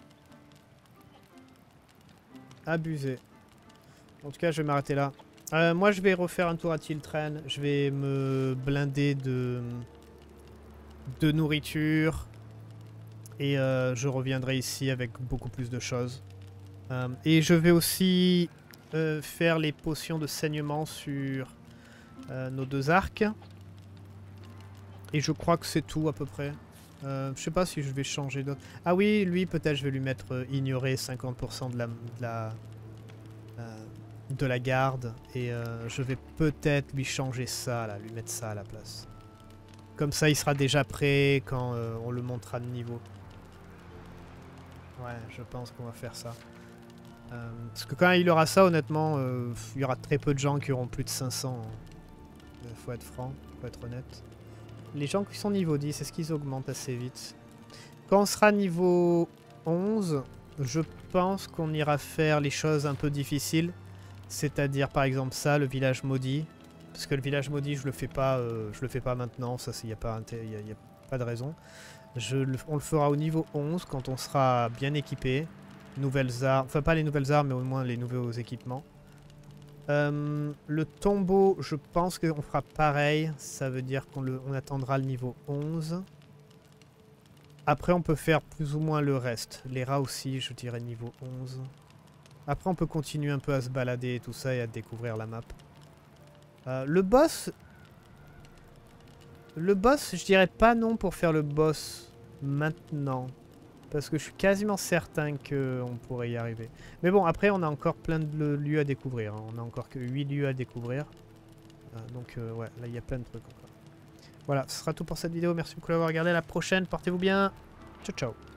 Abusé. En tout cas, je vais m'arrêter là. Euh, moi, je vais refaire un tour à Tiltren. Je vais me blinder de, de nourriture. Et euh, je reviendrai ici avec beaucoup plus de choses. Euh, et je vais aussi euh, faire les potions de saignement sur euh, nos deux arcs. Et je crois que c'est tout à peu près. Euh, je sais pas si je vais changer d'autres. Ah oui, lui, peut-être je vais lui mettre euh, ignorer cinquante pour cent de la... De la euh, de la garde et euh, je vais peut-être lui changer ça là, lui mettre ça à la place. Comme ça il sera déjà prêt quand euh, on le montera de niveau. Ouais, je pense qu'on va faire ça. Euh, parce que quand il aura ça, honnêtement, euh, il y aura très peu de gens qui auront plus de cinq cents. Hein. Euh, faut être franc, faut être honnête. Les gens qui sont niveau dix, est-ce qu'ils augmentent assez vite? Quand on sera niveau onze, je pense qu'on ira faire les choses un peu difficiles. C'est-à-dire par exemple ça, le village maudit. Parce que le village maudit, je le fais pas, euh, je le fais pas maintenant, ça il n'y a, a, a pas de raison. Je le, on le fera au niveau onze quand on sera bien équipé. Nouvelles armes, enfin pas les nouvelles armes, mais au moins les nouveaux équipements. Euh, le tombeau, je pense qu'on fera pareil. Ça veut dire qu'on on attendra le niveau onze. Après on peut faire plus ou moins le reste. Les rats aussi, je dirais niveau onze. Après, on peut continuer un peu à se balader et tout ça et à découvrir la map. Euh, le boss... Le boss, je dirais pas non pour faire le boss maintenant. Parce que je suis quasiment certain qu'on pourrait y arriver. Mais bon, après, on a encore plein de lieux à découvrir. Hein. On a encore que huit lieux à découvrir. Euh, donc, euh, ouais, là, il y a plein de trucs encore. Voilà, ce sera tout pour cette vidéo. Merci beaucoup d'avoir regardé. À la prochaine, portez-vous bien. Ciao, ciao.